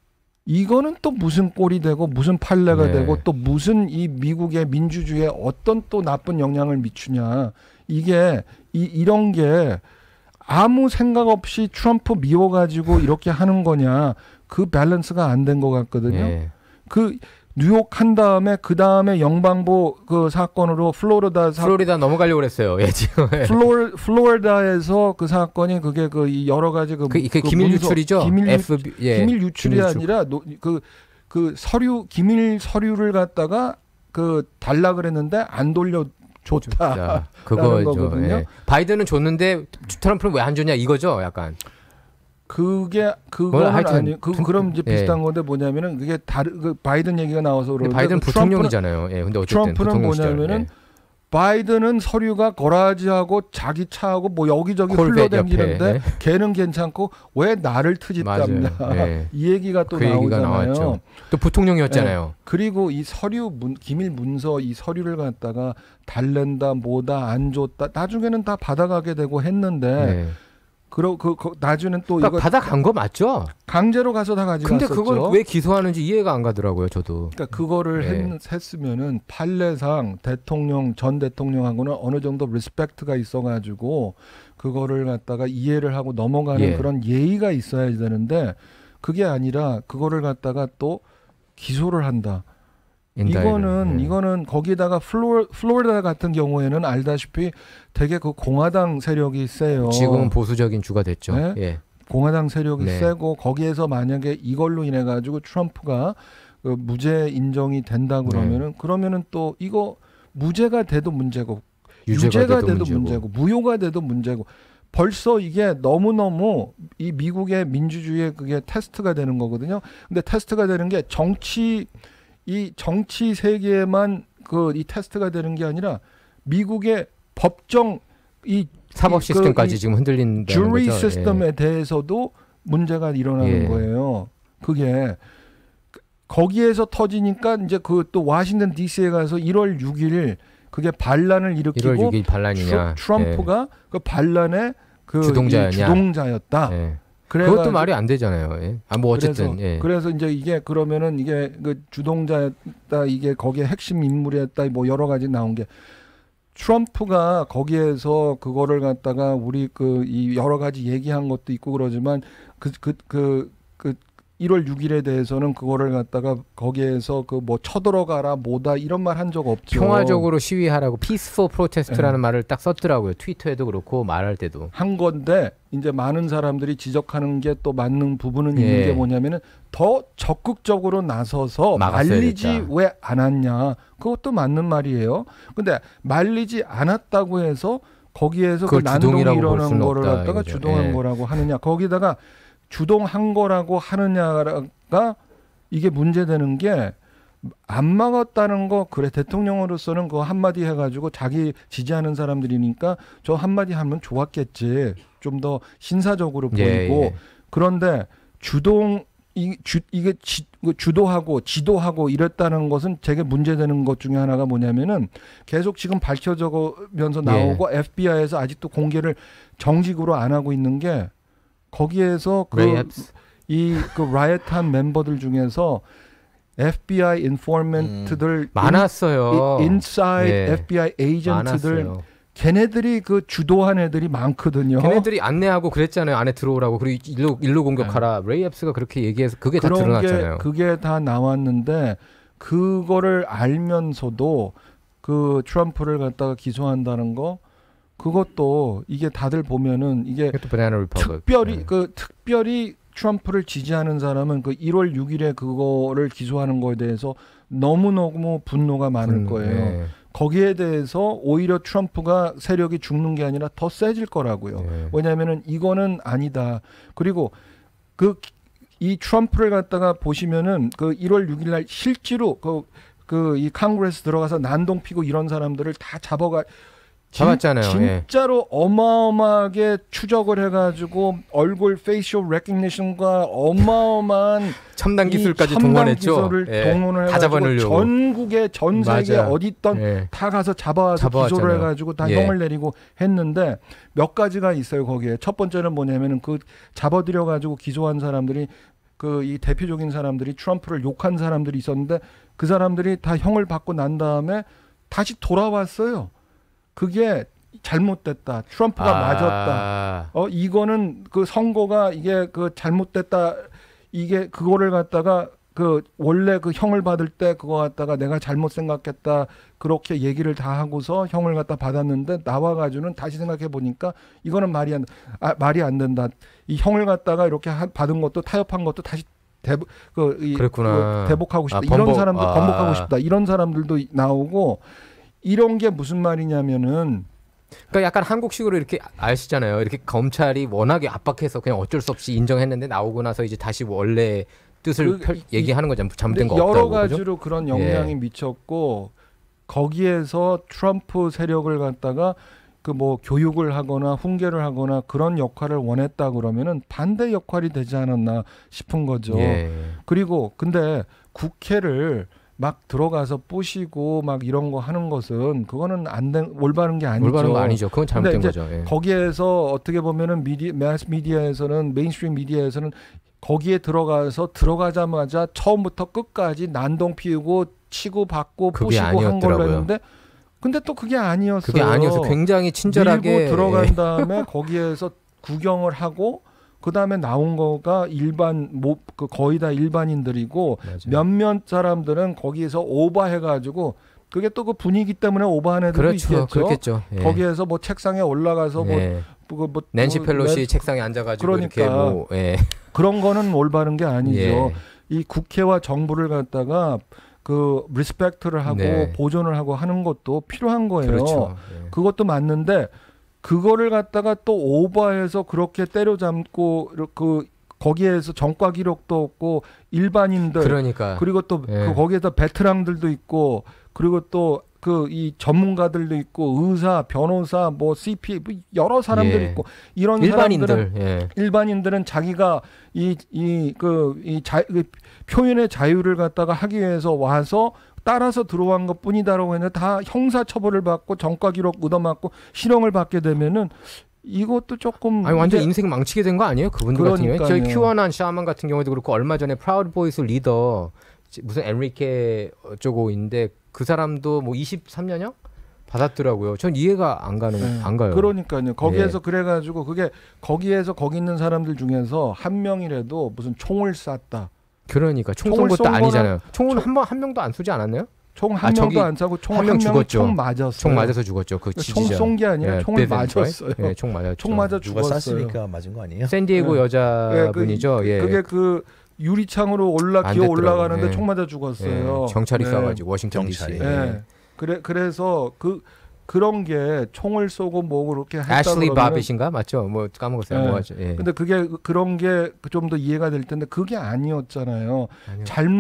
이거는 또 무슨 꼴이 되고 무슨 판례가 네. 되고 또 무슨 이 미국의 민주주의에 어떤 또 나쁜 영향을 미치냐. 이게 이, 이런 게 아무 생각 없이 트럼프 미워가지고 이렇게 하는 거냐. 그 밸런스가 안 된 것 같거든요. 예. 그 뉴욕 한 다음에 그 다음에 영방부 그 사건으로 플로리다 사, 플로리다 넘어가려고 그랬어요. 예, 지금. 예. 플로리, 플로리다에서 그 사건이 그게 그 이 여러 가지 그, 그, 그 그 기밀 문서, 유출이죠. 기밀, 유, 에프비, 예. 기밀 유출이 기밀 유출. 아니라 노, 그, 그 서류 기밀 서류를 갖다가 그 달라 그랬는데 안 돌려 줬다. 자, 그거죠. 거거든요. 예. 바이든은 줬는데 트럼프는 왜 안 줬냐 이거죠, 약간. 그게 그거는 하여튼 아니 그 분- 그럼 이제 예. 비슷한 건데 뭐냐면은 그게 다른 그 바이든 얘기가 나와서 근데 그러는데 바이든은 그 트럼프는 부통령이잖아요. 예, 근데 어쨌든 트럼프는 부통령 시절, 뭐냐면은 예. 바이든은 서류가 거라지하고 자기 차하고 뭐 여기저기 콜벳 흘러다니는데 옆에, 걔는 괜찮고 왜 나를 트집답냐. 맞아요. 예. 이 얘기가 또 그 얘기가 나오잖아요. 나왔죠. 또 부통령이었잖아요. 그리고 이 서류 문, 기밀 문서 이 서류를 갖다가 달랜다 뭐다 안 줬다 나중에는 다 받아가게 되고 했는데 네. 그러 그, 그 나중에는 또 그러니까 이거 받아간 거 맞죠? 강제로 가서 다 가져갔었죠. 근데 그걸 왜 기소하는지 이해가 안 가더라고요, 저도. 그러니까 그거를 네. 했, 했으면은 판례상 대통령 전 대통령하고는 어느 정도 리스펙트가 있어가지고 그거를 갖다가 이해를 하고 넘어가는 예. 그런 예의가 있어야 되는데 그게 아니라 그거를 갖다가 또 기소를 한다. 인다이를. 이거는 예. 이거는 거기다가 플로, 플로리다 같은 경우에는 알다시피 되게 그 공화당 세력이 세요. 지금은 보수적인 주가 됐죠. 네? 예. 공화당 세력이 네. 세고 거기에서 만약에 이걸로 인해 가지고 트럼프가 그 무죄 인정이 된다 그러면은 그러면은 또 이거 무죄가 돼도 문제고 유죄가, 유죄가 돼도 돼도 문제고. 문제고 무효가 돼도 문제고 벌써 이게 너무너무 이 미국의 민주주의의 그게 테스트가 되는 거거든요. 근데 테스트가 되는 게 정치 이 정치 세계에만 그 이 테스트가 되는 게 아니라 미국의 법정 이 사법 이- 시스템까지 그, 이 지금 흔들린다는 주리 거죠. 시스템에 대해서도 문제가 일어나는 예. 거예요. 그게 그- 거기에서 터지니까 이제 그 또 워싱턴 디씨에 가서 일월 육일 그게 반란을 일으키고 일월 육일 반란이냐. 트럼프가 그 반란의 그 주동자였냐. 이 주동자였다. 예. 예. 그래가지고 그것도 말이 안 되잖아요. 예. 아, 뭐 어쨌든. 그래서, 예. 그래서 이제 이게 그러면은 이게 그 주동자였다 이게 거기에 핵심 인물이었다 뭐 여러 가지 나온 게 트럼프가 거기에서 그거를 갖다가 우리 그 이 여러 가지 얘기한 것도 있고 그러지만 그 그 그 그 일월 육일에 대해서는 그거를 갖다가 거기에서 그 뭐 쳐들어가라 뭐다 이런 말 한 적 없죠. 평화적으로 시위하라고 peaceful protest라는 예. 말을 딱 썼더라고요. 트위터에도 그렇고 말할 때도. 한 건데 이제 많은 사람들이 지적하는 게 또 맞는 부분은 예. 있는 게 뭐냐면은 더 적극적으로 나서서 막았어야 말리지 됐다. 왜 안 왔냐 그것도 맞는 말이에요. 근데 말리지 않았다고 해서 거기에서 그 그걸 난동이 주동이라고 볼 일어난 수는 거를 없다, 갖다가 이거죠. 주동한 예. 거라고 하느냐 거기다가 주동한 거라고 하느냐가 이게 문제되는 게 안 막았다는 거 그래 대통령으로서는 그거 한마디 해가지고 자기 지지하는 사람들이니까 저 한마디 하면 좋았겠지. 좀 더 신사적으로 보이고 예, 예. 그런데 주동 이, 주, 이게 지, 주도하고 지도하고 이랬다는 것은 되게 문제되는 것 중에 하나가 뭐냐면은 계속 지금 밝혀져면서 나오고 예. 에프비아이에서 아직도 공개를 정식으로 안 하고 있는 게 거기에서 그 이 그 라이엇한 멤버들 중에서 에프비아이 인포먼트들 음. 많았어요. 인사이드 예. 에프비아이 에이전트들 많았어요. 걔네들이 그 주도한 애들이 많거든요. 걔네들이 안내하고 그랬잖아요. 안에 들어오라고. 그리고 일로 일로 공격하라. 레이 앱스가 그렇게 얘기해서 그게 다 그런 드러났잖아요. 게 그게 다 나왔는데 그거를 알면서도 그 트럼프를 갖다가 기소한다는 거 그것도 이게 다들 보면은 이게 그것도 바나나 리퍼블릭. 특별히 네. 그 특별히 트럼프를 지지하는 사람은 그 일월 육일에 그거를 기소하는 거에 대해서 너무너무 분노가 많을 분- 거예요. 네. 거기에 대해서 오히려 트럼프가 세력이 죽는 게 아니라 더 세질 거라고요. 네. 왜냐하면은 이거는 아니다. 그리고 그 이 트럼프를 갖다가 보시면은 그 일월 육일날 실제로 그 그 이 콩그레스 들어가서 난동 피고 이런 사람들을 다 잡아가 잡았잖아요. 진, 예. 진짜로 어마어마하게 추적을 해가지고 얼굴 페이셜 레코니션과 어마어마한 첨단 기술까지 이 첨단 동원했죠. 기술을 예. 동원을 다 해가지고 잡아내려고. 전국에 전 세계 맞아. 어디 있던 예. 다 가서 잡아와서 잡아왔잖아요. 기소를 해가지고 다 예. 형을 내리고 했는데 몇 가지가 있어요 거기에. 첫 번째는 뭐냐면은 그 잡아들여가지고 기소한 사람들이 그 이 대표적인 사람들이 트럼프를 욕한 사람들이 있었는데 그 사람들이 다 형을 받고 난 다음에 다시 돌아왔어요. 그게 잘못됐다. 트럼프가 아. 맞았다. 어 이거는 그 선거가 이게 그 잘못됐다. 이게 그거를 갖다가 그 원래 그 형을 받을 때 그거 갖다가 내가 잘못 생각했다. 그렇게 얘기를 다 하고서 형을 갖다 받았는데 나와 가지고는 다시 생각해 보니까 이거는 말이 안 아, 말이 안 된다. 이 형을 갖다가 이렇게 하, 받은 것도 타협한 것도 다시 대복 그, 이, 그랬구나. 그 대복하고 싶다. 아, 이런 번복. 사람들 아. 번복하고 싶다. 이런 사람들도 나오고 이런 게 무슨 말이냐면은 그러니까 약간 한국식으로 이렇게 아시잖아요. 이렇게 검찰이 워낙에 압박해서 그냥 어쩔 수 없이 인정했는데 나오고 나서 이제 다시 원래 뜻을 그, 펼, 이, 얘기하는 거죠. 잘못된 거 근데 없다고. 여러 가지로 그죠? 그런 영향이 예. 미쳤고 거기에서 트럼프 세력을 갖다가 그 뭐 교육을 하거나 훈계를 하거나 그런 역할을 원했다 그러면은 반대 역할이 되지 않았나 싶은 거죠. 예. 그리고 근데 국회를 막 들어가서 부시고 막 이런 거 하는 것은 그거는 안 된 올바른 게 아니죠. 올바른 거 아니죠. 그건 잘못된 근데 거죠. 예. 거기에서 어떻게 보면은 미디 매스 미디어에서는 메인스트림 미디어에서는 거기에 들어가서 들어가자마자 처음부터 끝까지 난동 피우고 치고 받고 그게 부시고 한 걸로 아니었더라고요. 했는데 근데 또 그게 아니었어요. 그게 아니어서 굉장히 친절하게 밀고 들어간 다음에 거기에서 구경을 하고 그 다음에 나온 거가 일반 뭐 그 거의 다 일반인들이고 맞아요. 몇몇 사람들은 거기에서 오버해가지고 그게 또 그 분위기 때문에 오버한 애들도 그렇죠. 있겠죠. 그렇겠죠. 예. 거기에서 뭐 책상에 올라가서 뭐, 예. 뭐, 뭐 낸시 뭐 펠로시 내- 책상에 앉아가지고 그러니까. 이렇게 뭐 예. 그런 거는 올바른 게 아니죠. 예. 이 국회와 정부를 갖다가 그 리스펙트를 하고 네. 보존을 하고 하는 것도 필요한 거예요. 그렇죠. 예. 그것도 맞는데 그거를 갖다가 또 오버해서 그렇게 때려잡고 그 거기에서 전과 기록도 없고 일반인들 그러니까 그리고 또 예. 그 거기에서 베테랑들도 있고 그리고 또 그 이 전문가들도 있고 의사, 변호사, 뭐 씨피 뭐 여러 사람들 예. 있고 이런 일반인들 사람들은 예. 일반인들은 자기가 이 이 그 이 자 그 표현의 자유를 갖다가 하기 위해서 와서 따라서 들어간 것 뿐이다라고 했는데 다 형사 처벌을 받고 전과 기록 얻어맞고 실형을 받게 되면은 이것도 조금 아니 완전 이제 인생 망치게 된 거 아니에요? 그분들 같은 경우에 저희 그러니까요. 큐어난 샤만 같은 경우에도 그렇고 얼마 전에 프라우드 보이스 리더 무슨 엔리케 어쩌고 있는데 그 사람도 뭐 이십삼 년형 받았더라고요. 전 이해가 안 가는 네. 안 가요. 그러니까요. 거기에서 예. 그래가지고 그게 거기에서 거기 있는 사람들 중에서 한 명이라도 무슨 총을 쐈다. 그러니까 총 쏜 총을 것도 쏜 아니잖아요. 총은 총- 한 번 한 명도 안 쏘지 않았나요? 총 한 아, 명도 저기 안 쏴고 총 한 한 명 명이 죽었죠. 총 맞았어요. 총 맞아서 죽었죠. 그 총 지지자. 쏜 게 아니라 예, 총을 Bevins, right? 맞았어요. 예, 총 맞았죠. 총 맞아 누가 죽었어요. 쐈으니까 맞은 거 아니에요? 샌디에고 예. 여자분이죠. 그, 예. 그게 그 유리창으로 올라 안 기어 됐더라고요. 올라가는데 예. 총 맞아 죽었어요. 예, 경찰이 네. 쏴가지고 워싱턴 경찰이. 디씨. 예. 예. 그래 그래서 그 그런 게 총을 쏘고 뭐 그렇게 했다 애슐리 그러면은 바빗인가 맞죠? 뭐 까먹었어요. 예. 뭐 하죠? 예. 근데 그게 그런 게 좀 더 이해가 될 텐데 그게 아니었잖아요. 아니요. 잘못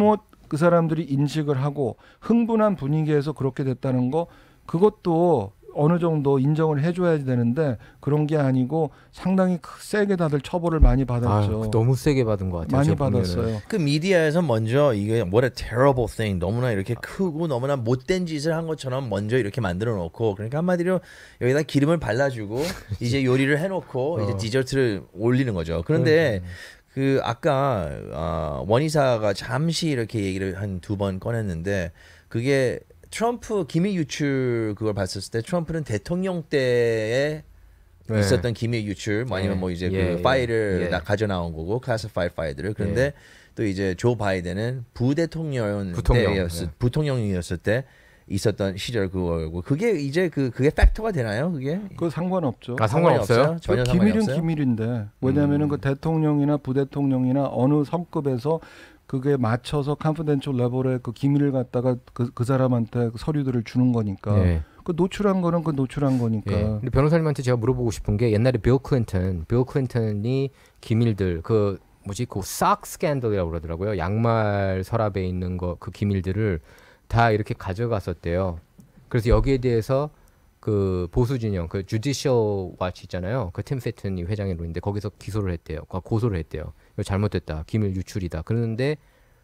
그 사람들이 인식을 하고 흥분한 분위기에서 그렇게 됐다는 거 그것도 어느 정도 인정을 해줘야 되는데 그런 게 아니고 상당히 세게 다들 처벌을 많이 받았죠. 아, 너무 세게 받은 것 같아요. 많이 제가 보면은. 받았어요. 그 미디어에서 먼저 이게 what a terrible thing 너무나 이렇게 크고 너무나 못된 짓을 한 것처럼 먼저 이렇게 만들어 놓고 그러니까 한마디로 여기다 기름을 발라주고 이제 요리를 해놓고 어. 이제 디저트를 올리는 거죠. 그런데 음. 그 아까 어, 원이사가 잠시 이렇게 얘기를 한 두 번 꺼냈는데 그게 트럼프 기밀 유출 그걸 봤었을 때 트럼프는 대통령 때에 네. 있었던 기밀 유출 뭐 아니면 예. 뭐 이제 예, 그 파일을 예. 나 가져 나온 거고 클래시파이드 파일들을 그런데 예. 또 이제 조 바이든은 부대통령 부통령, 때였을 예. 부통령이었을 때 있었던 시절 그거고 그게 이제 그 그게 팩터가 되나요 그게? 그거 상관없죠. 아, 상관없어요? 전혀 그 상관이 기밀은 없어요. 기밀인데 왜냐하면은 음. 그 대통령이나 부대통령이나 어느 성급에서 그게 맞춰서 컨피덴셜 레벨의 그 기밀을 갖다가 그, 그 사람한테 그 서류들을 주는 거니까 예. 그 노출한 거는 그 노출한 거니까. 예. 근데 변호사님한테 제가 물어보고 싶은 게 옛날에 빌 클린턴, 빌 클린턴이 기밀들 그 뭐지 그삭 스캔들이라고 그러더라고요. 양말 서랍에 있는 거 그 기밀들을 다 이렇게 가져갔었대요. 그래서 여기에 대해서 그 보수 진영, 그 주디셜 와치 있잖아요. 그 팀 세튼이 회장으로 있는데 거기서 기소를 했대요. 고소를 했대요. 이거 잘못됐다. 기밀 유출이다. 그러는데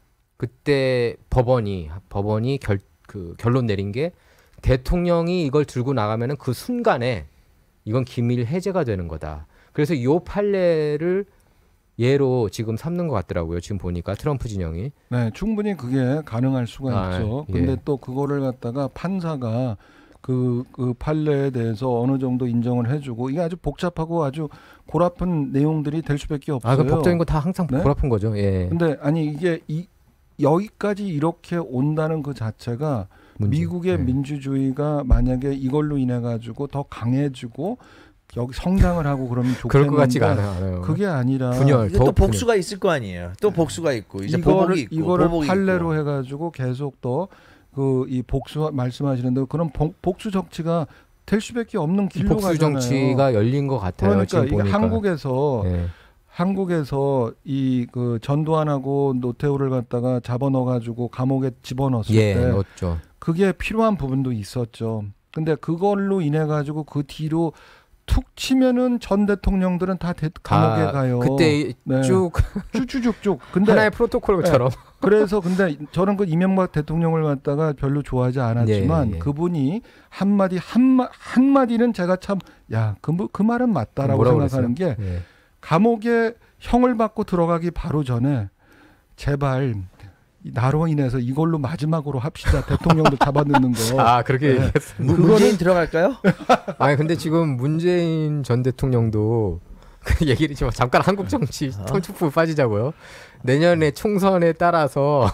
그때 법원이 법원이 결 그 결론 내린 게 대통령이 이걸 들고 나가면은 그 순간에 이건 기밀 해제가 되는 거다. 그래서 요 판례를 예로 지금 삼는 것 같더라고요. 지금 보니까 트럼프 진영이. 네, 충분히 그게 가능할 수가 아, 있죠. 예. 근데 또 그거를 갖다가 판사가 그, 그 판례에 대해서 어느 정도 인정을 해주고 이게 아주 복잡하고 아주 골아픈 내용들이 될 수밖에 없어요. 아, 그 법적인 거 다 항상 네? 골아픈 거죠. 예. 근데 아니 이게 이 여기까지 이렇게 온다는 그 자체가 문제. 미국의 예. 민주주의가 만약에 이걸로 인해 가지고 더 강해지고 여기 성장을 하고 그러면 좋겠는데 그럴 것 같지가 않아요. 않아요. 그게 아니라 분열. 이게 또 더욱 복수가 있을 거 아니에요. 또 복수가 있고 이제 이거를 보복이 있고 이거를 보복이 판례로 있고. 해가지고 계속 더 그 이 복수 말씀하시는데 그런 복, 복수 정치가 될 수밖에 없는 길로 복수 가잖아요. 정치가 열린 것 같아요. 그러니까 지금 이게 보니까. 한국에서 예. 한국에서 이 그 전두환하고 노태우를 갖다가 잡아넣어가지고 감옥에 집어넣었을 예, 때 넣었죠. 그게 필요한 부분도 있었죠. 근데 그걸로 인해 가지고 그 뒤로 툭 치면은 전 대통령들은 다 대, 감옥에 다 가요. 그때 네. 쭉 쭉쭉쭉쭉. 근데 하나의 프로토콜처럼. 그래서 근데 저는 그 이명박 대통령을 갖다가 별로 좋아하지 않았지만 예, 예. 그분이 한마디 한마 한마디는 제가 참 야 그 그 말은 맞다라고 뭐라고 생각하는 게 예. 감옥에 형을 받고 들어가기 바로 전에 제발 나로 인해서 이걸로 마지막으로 합시다. 대통령도 잡아넣는 거. 아 그렇게 네. 얘기했어. 문- 문재인 들어갈까요? 아니 근데 지금 문재인 전 대통령도 그 얘기를 지금 잠깐 한국 정치 아. 통축부 빠지자고요. 내년에 총선에 따라서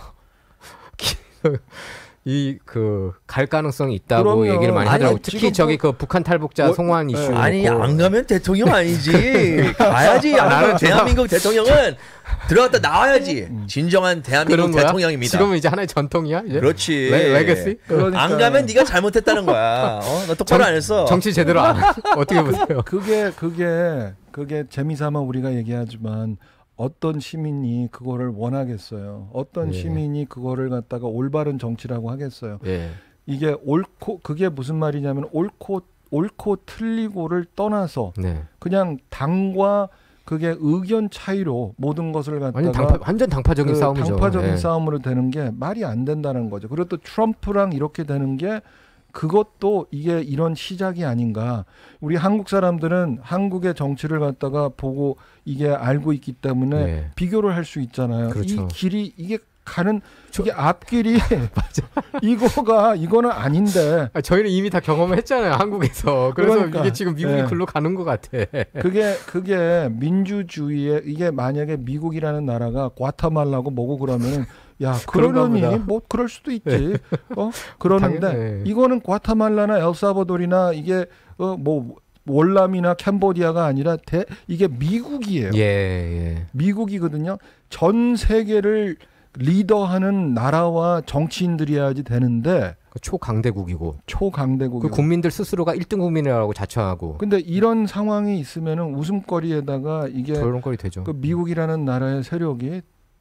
이 그 갈 가능성이 있다고 그럼요. 얘기를 많이 아니, 하더라고. 특히 지금 저기 그 북한 탈북자 뭐- 송환 네. 이슈. 아니 놓고. 안 가면 대통령 아니지. 가야지. 아, 안 나는 가면 대한민국 대통령은 들어갔다 나와야지. 진정한 대한민국 그런 거야? 대통령입니다. 지금은 이제 하나의 전통이야. 이제? 그렇지. 레, 레거시? 그러니까 안 가면 네가 잘못했다는 거야. 어? 너 똑바로 안 했어. 정치 제대로 안 하- 어떻게 보세요? 그게 그게 그게 재미삼아 우리가 얘기하지만 어떤 시민이 그거를 원하겠어요. 어떤 예. 시민이 그거를 갖다가 올바른 정치라고 하겠어요. 예. 이게 옳고 그게 무슨 말이냐면 옳고 옳고 틀리고를 떠나서 네. 그냥 당과 그게 의견 차이로 모든 것을 갖다가 완전 당파, 완전 당파적인 그 싸움이죠. 당파적인 예. 싸움으로 되는 게 말이 안 된다는 거죠. 그리고 또 트럼프랑 이렇게 되는 게 그것도 이게 이런 시작이 아닌가. 우리 한국 사람들은 한국의 정치를 갖다가 보고 이게 알고 있기 때문에 네. 비교를 할 수 있잖아요. 그렇죠. 이 길이 이게 가는 이게 앞길이 이거가 이거는 아닌데 아, 저희는 이미 다 경험을 했잖아요, 한국에서. 그래서 그러니까. 이게 지금 미국이 예. 글로 가는 것 같아. 그게 그게 민주주의에 이게 만약에 미국이라는 나라가 과타말라고 뭐고 그러면은 야 그런가 그러려니 보다. 뭐 그럴 수도 있지 어 그러는데 당연히. 이거는 과타말라나 엘사바도르나 이게 어 뭐 월남이나 캄보디아가 아니라 대 이게 미국이에요. 예, 예. 미국이거든요. 전 세계를 리더하는 나라와 정치인들이어야지 되는데 그 초강대국이고. 초강대국. 그 국민들 스스로가 일 등 국민이라고 자처하고. 근데 이런 상황이 있으면은 웃음거리에다가 이게 조롱거리 되죠. 그 미국이라는 나라의 세력이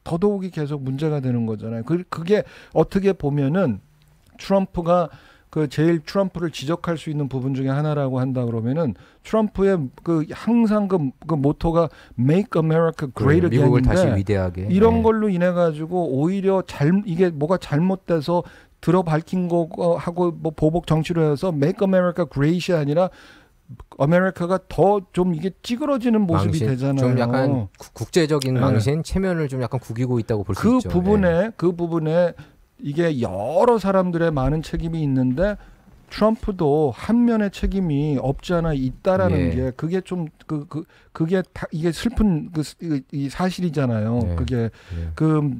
더더욱이 계속 문제가 되는 거잖아요. 그, 그게 어떻게 보면은 트럼프가 그 제일 트럼프를 지적할 수 있는 부분 중에 하나라고 한다 그러면은 트럼프의 그 항상 그, 그 모토가 Make America Great 그 미국을 다시 Again인데 위대하게 이런 네. 걸로 인해 가지고 오히려 잘 이게 뭐가 잘못돼서 들어 밝힌 거 하고 뭐 보복 정치로 해서 Make America Great이 아니라 아메리카가 더 좀 이게 찌그러지는 모습이 망신, 되잖아요. 좀 약간 구, 국제적인 네. 망신 체면을 좀 약간 구기고 있다고 볼 수 그 있죠. 부분에 네. 그 부분에 이게 여러 사람들의 많은 책임이 있는데 트럼프도 한 면의 책임이 없지 않아 있다라는 예. 게 그게 좀 그 그 그, 게 다 이게 슬픈 그 이 사실이잖아요. 예. 그게 예. 그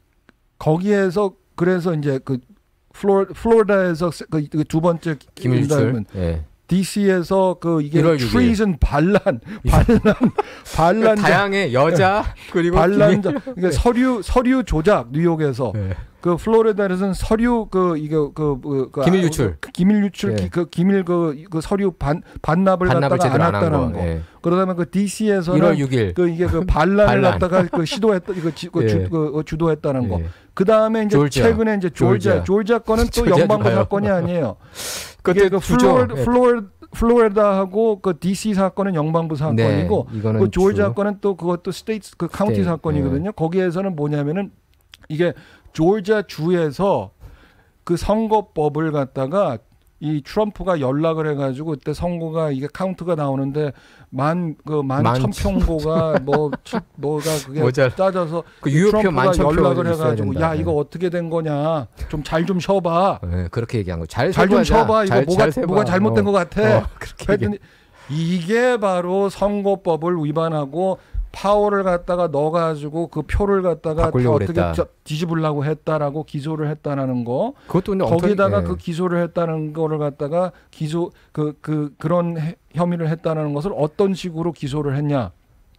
거기에서 그래서 이제 그 플로 플로리다에서 그 두 번째 김일출 예. 디씨에서 그 이게 일월 육일. treason 반란 반란 반란 다양의 여자 그리고 반란 김일- 그러니까 서류 서류 조작 뉴욕에서 예. 그 플로리다에서는 서류 그 이게 그, 그, 그 기밀 유출. 그 기밀 유출 예. 기, 그 기밀 그, 그 서류 반 반납을, 반납을 갖다가 안 제대로 안 한 했다는 거. 거. 예. 그러다가 그 디씨에서는 일월 육일 그 이게 그 반란을 반란. 갖다가 그 시도했다 이거 지, 그, 예. 주, 그 주도했다는 거. 예. 그 다음에 이제 조지아. 최근에 이제 조지아 조지아. 조지아 건은 또 조지아 영방부 좋아요. 사건이 아니에요. 그것도 이게 그 주죠. 플로리, 예. 플로리, 플로리다하고 그 디씨 사건은 영방부 사건이고 네, 이거는 그 조지아 주. 건은 또 그것도 스테이트 그 카운티 스테이트, 사건이거든요. 거기에서는 뭐냐면은 이게 조지아 주에서 그 선거법을 갖다가 이 트럼프가 연락을 해가지고 그때 선거가 이게 카운트가 나오는데 만 그 만- 만 천표가 뭐 칠- 뭐가 그게 모자라. 따져서 그 유효표 트럼프가 만천 표 연락을 있어야 해가지고 된다. 야 이거 어떻게 된 거냐 좀 잘 좀 쉬어봐 예, 그렇게 얘기한 거. 잘 잘 좀 세부하자. 쉬어봐 이거 잘- 뭐가 잘 세봐. 뭐가 잘못된 어. 것 같아. 어, 그렇게 얘기. 했더니 이게 바로 선거법을 위반하고 파워를 갖다가 넣어가지고 그 표를 갖다가 다 바꾸려고 어떻게 그랬다. 저- 뒤집으려고 했다라고 기소를 했다라는 거. 그것도 근데 거기다가 엉터리- 그 기소를 했다는 거를 갖다가 기소 그 그 그런 해- 혐의를 했다는 것을 어떤 식으로 기소를 했냐?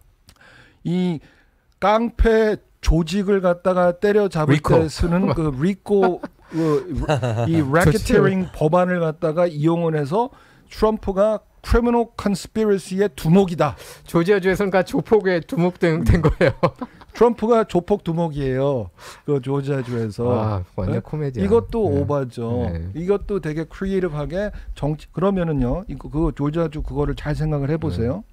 이 깡패 조직을 갖다가 때려잡을 리코. 때 쓰는 그 리코 그, 이 래켓테링 법안을 갖다가 이용을 해서 트럼프가 criminal conspiracy의 두목이다. 조지아주에서는 다 조폭에 두목된 된 거예요. 트럼프가 조폭 두목이에요. 그 조지아주에서. 아, 완전 네? 코미디야. 이것도 네. 오바죠. 네. 이것도 되게 크리에이티브하게 정치 그러면은요. 이거 그 조지아주 그거를 잘 생각을 해보세요.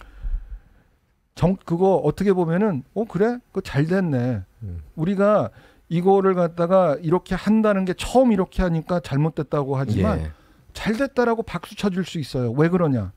정 그거 어떻게 보면은 어 그래 그거 잘 됐네. 음. 우리가 이거를 갖다가 이렇게 한다는 게 처음 이렇게 하니까 잘못됐다고 하지만 예. 잘 됐다라고 박수 쳐줄 수 있어요. 왜 그러냐?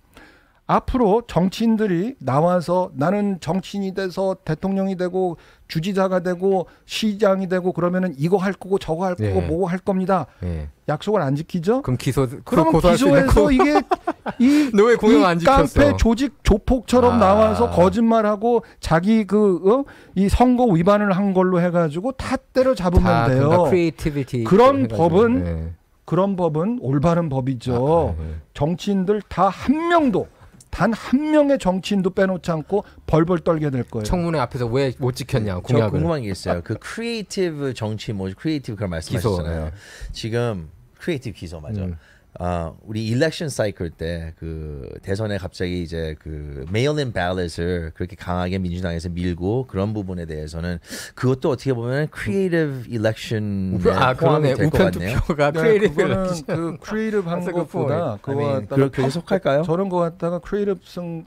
앞으로 정치인들이 나와서 나는 정치인이 돼서 대통령이 되고 주지사가 되고 시장이 되고 그러면은 이거 할 거고 저거 할 거고 네. 뭐 할 겁니다. 예. 약속을 안 지키죠? 그럼 기소 그러면 고소할 수 있는 기소해서 거- 이게 이, 너왜 공영 안 이 지켰어? 깡패 조직 조폭처럼 아. 나와서 거짓말하고 자기 그 이 선거 위반을 한 걸로 해가지고 다 때려잡으면 다 돼요. 그러니까 크리에이티비티 그런 해가지고. 법은 예. 그런 법은 올바른 법이죠. 아, 예. 정치인들 다 한 명도 단 한 명의 정치인도 빼놓지 않고 벌벌 떨게 될 거예요. 청문회 앞에서 왜 못 지켰냐 저 공약을. 궁금한 게 있어요. 그 크리에이티브 정치 뭐 크리에이티브 그런 말씀하셨잖아요. 기소, 지금 크리에이티브 기소 맞아. 음. 아 우리 일렉션 사이클 때 그 대선에 갑자기 이제 그 메일인 발렛을 그렇게 강하게 민주당에서 밀고 그런 부분에 대해서는 그것도 어떻게 보면 크리에이티브 일렉션 우편, 아 그러네. 될것 우편 같네요. 투표가 네, 크리에이티브. 그거는 그 크리에이티브한 That's a good 것보다 point. 그거 I mean, 갖다가 그렇게 편- 속할까요? 저런 거 갖다가 크리에이티브성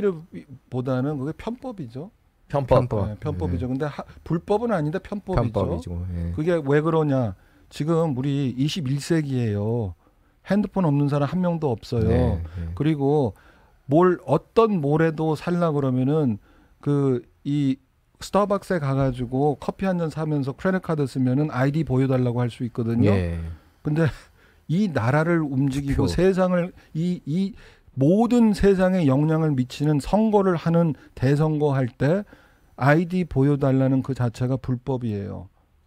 크리에이티브보다는 그게 편법이죠. 편법. 편법. 네, 편법이죠. 근데 하, 불법은 아닌데 편법이죠. 편법이죠. 예. 그게 왜 그러냐? 지금 우리 이십일 세기예요. 핸드폰 없는 사람 한 명도 없어요. 네, 예. 그리고 뭘 어떤 몰에도 살라 그러면은 그 이 스타벅스에 가가지고 커피 한 잔 사면서 크레딧 카드 쓰면은 아이디 보여달라고 할 수 있거든요. 예. 근데 이 나라를 움직이고 투표. 세상을 이 이 모든 세상에 영향을 미치는 선거를 하는 대선거 할 때 아이디 보여달라는 그 자체가 불법이에요.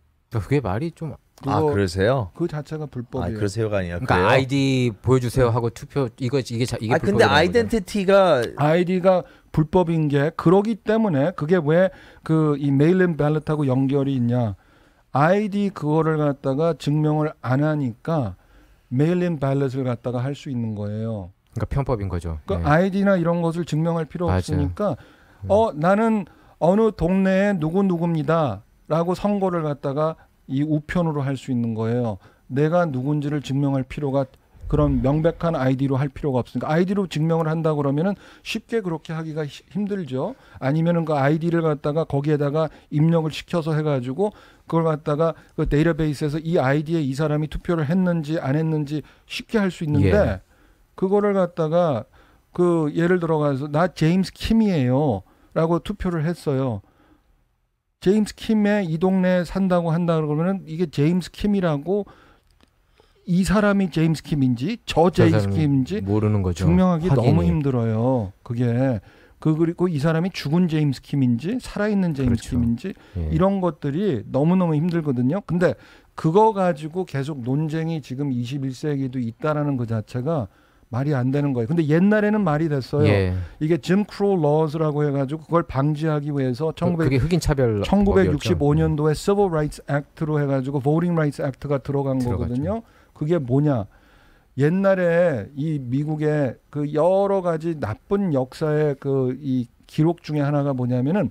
그게 말이 좀. 아 그거 그러세요? 그 자체가 아 불법이에요. 그러세요가 아니라 그러니까 그래요? 아이디 보여주세요 하고 투표 이거 이게 자, 이게 아 근데 불법이라는 거죠. 아이덴티티가 아이디가 불법인 게 그러기 때문에 그게 왜 그 이 메일인 발렛하고 연결이 있냐? 아이디 그거를 갖다가 증명을 안 하니까 메일인 발렛을 갖다가 할 수 있는 거예요. 그러니까 편법인 거죠. 그러니까 예. 아이디나 이런 것을 증명할 필요 맞아요. 없으니까 어 나는 어느 동네에 누구 누구입니다. 라고 선거를 갖다가 이 우편으로 할 수 있는 거예요. 내가 누군지를 증명할 필요가 그런 명백한 아이디로 할 필요가 없으니까 아이디로 증명을 한다 그러면은 쉽게 그렇게 하기가 히- 힘들죠. 아니면은 그 아이디를 갖다가 거기에다가 입력을 시켜서 해가지고 그걸 갖다가 그 데이터베이스에서 이 아이디에 이 사람이 투표를 했는지 안 했는지 쉽게 할 수 있는데 예. 그거를 갖다가 그 예를 들어가서 나 제임스 킴이에요라고 투표를 했어요. 제임스 킴의 이 동네에 산다고 한다 그러면은 이게 제임스 킴이라고 이 사람이 제임스 킴인지 저 제임스 킴인지 모르는 거죠. 증명하기 확인이. 너무 힘들어요. 그게 그 그리고 이 사람이 죽은 제임스 킴인지 살아있는 제임스 그렇죠. 킴인지 예. 이런 것들이 너무너무 힘들거든요. 근데 그거 가지고 계속 논쟁이 지금 이십일 세기도 있다라는 그 자체가 말이 안 되는 거예요. 근데 옛날에는 말이 됐어요. 예. 이게 짐 크로우 러즈라고 해가지고 그걸 방지하기 위해서 그- 그게 흑인 차별 천구백육십오 년도에 Civil Rights Act로 해가지고 Voting Rights Act가 들어간 들어갔죠. 거거든요. 그게 뭐냐? 옛날에 이 미국의 그 여러 가지 나쁜 역사의 그 이 기록 중에 하나가 뭐냐면은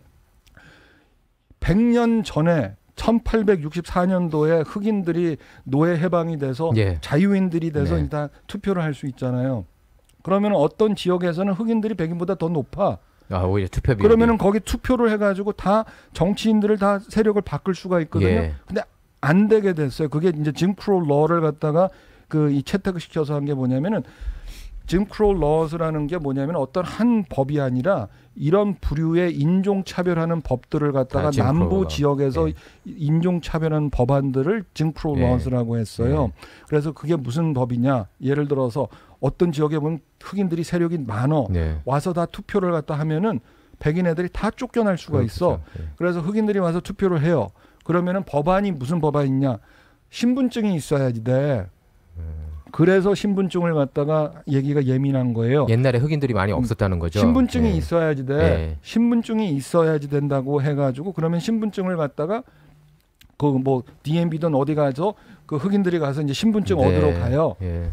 백 년 전에 천팔백육십사 년도에 흑인들이 노예 해방이 돼서 예. 자유인들이 돼서 네. 다 투표를 할 수 있잖아요. 그러면 어떤 지역에서는 흑인들이 백인보다 더 높아. 아, 오히려 투표 비율이. 그러면은 거기 투표를 해가지고 다 정치인들을 다 세력을 바꿀 수가 있거든요. 예. 근데 안 되게 됐어요. 그게 이제 짐 크로우 러를 갖다가 그 이 채택을 시켜서 한 게 뭐냐면은 짐 크로우 러스라는 게 뭐냐면 어떤 한 법이 아니라 이런 부류의 인종 차별하는 법들을 갖다가 아, 짐 크로우 남부 러. 지역에서 예. 인종 차별하는 법안들을 짐 크로우 예. 러스라고 했어요. 예. 그래서 그게 무슨 법이냐? 예를 들어서 어떤 지역에 보면 흑인들이 세력이 많어. 네. 와서 다 투표를 갖다 하면은 백인 애들이 다 쫓겨날 수가 그렇죠. 있어. 예. 그래서 흑인들이 와서 투표를 해요. 그러면은 법안이 무슨 법안이냐? 신분증이 있어야지 돼. 그래서 신분증을 갖다가 얘기가 예민한 거예요. 옛날에 흑인들이 많이 없었다는 거죠. 신분증이 예. 있어야지 돼. 예. 신분증이 있어야지 된다고 해가지고 그러면 신분증을 갖다가 그 뭐 디엠비든 어디 가서 그 흑인들이 가서 이제 신분증 네. 얻으러 가요. 예.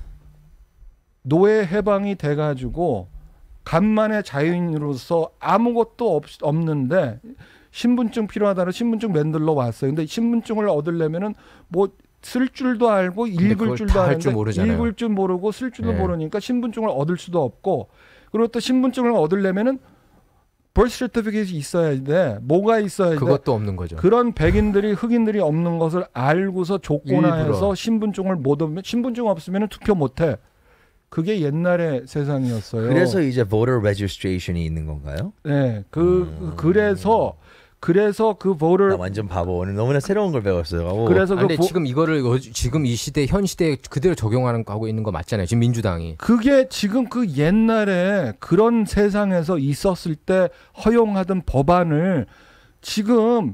노예 해방이 돼가지고 간만에 자유인으로서 아무것도 없, 없는데 신분증 필요하다는 신분증 만들러 왔어요. 근데 신분증을 얻으려면은 뭐 쓸 줄도 알고 읽을 그걸 줄도 다할 아는데 줄 모르잖아요. 읽을 줄 모르고 쓸 줄도 네. 모르니까 신분증을 얻을 수도 없고 그리고 또 신분증을 얻으려면은 birth certificate이 있어야 돼. 뭐가 있어야 돼. 그것도 없는 거죠. 그런 백인들이 흑인들이 없는 것을 알고서 조건화해서 일부러. 신분증을 못 얻으면 신분증 없으면 투표 못해. 그게 옛날의 세상이었어요. 그래서 이제 voter registration이 있는 건가요? 네, 그 음. 그래서 그래서 그 나 voter 완전 바보. 오늘 너무나 새로운 걸 배웠어요. 오. 그래서 아, 그 근데 보- 지금 이거를 요- 지금 이 시대 현 시대에 그대로 적용하는 거 하고 있는 거 맞잖아요. 지금 민주당이. 그게 지금 그 옛날에 그런 세상에서 있었을 때 허용하던 법안을 지금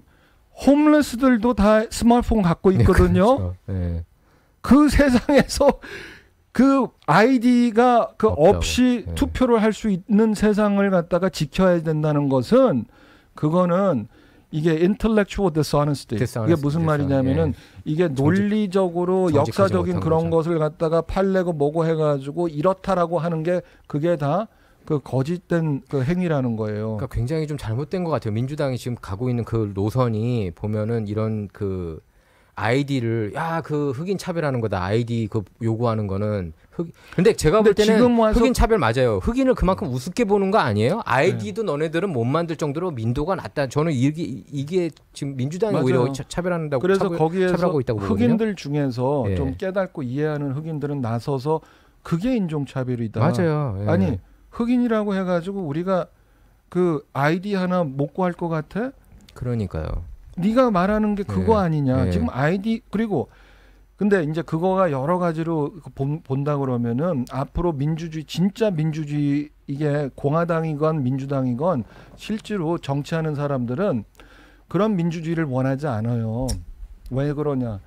홈레스들도 다 스마트폰 갖고 있거든요. 네, 그렇죠. 예. 그 세상에서 그 아이디가 그 없다고. 없이 네. 투표를 할 수 있는 세상을 갖다가 지켜야 된다는 것은 그거는 이게 intellectual dishonesty. dishonesty, 이게 무슨 말이냐면은 이게 논리적으로 정직하지 역사적인 못한 그런 거죠. 것을 갖다가 판례고 뭐고 해가지고 이렇다라고 하는 게 그게 다 그 거짓된 그 행위라는 거예요. 그러니까 굉장히 좀 잘못된 것 같아요. 민주당이 지금 가고 있는 그 노선이 보면은 이런 그 아이디를 야 그 흑인 차별하는 거다. 아이디 그 요구하는 거는 흑. 근데 제가 볼 근데 때는 지금 와서- 흑인 차별 맞아요. 흑인을 그만큼 우습게 보는 거 아니에요? 아이디도 너네들은 못 만들 정도로 민도가 낮다. 저는 이게 이게 지금 민주당이 맞아요. 오히려 차, 차별한다고 그래서 차별, 거기에서 차별하고 있다고 보거든요. 흑인들 중에서 예. 좀 깨닫고 이해하는 흑인들은 나서서 그게 인종차별이다. 맞아요. 예. 아니 흑인이라고 해가지고 우리가 그 아이디 하나 못 구할 것 같아? 그러니까요. 네가 말하는 게 그거 예. 아니냐. 예. 지금 아이디 그리고 근데 이제 그거가 여러 가지로 본, 본다 그러면은 앞으로 민주주의 진짜 민주주의 이게 공화당이건 민주당이건 실제로 정치하는 사람들은 그런 민주주의를 원하지 않아요. 왜 그러냐?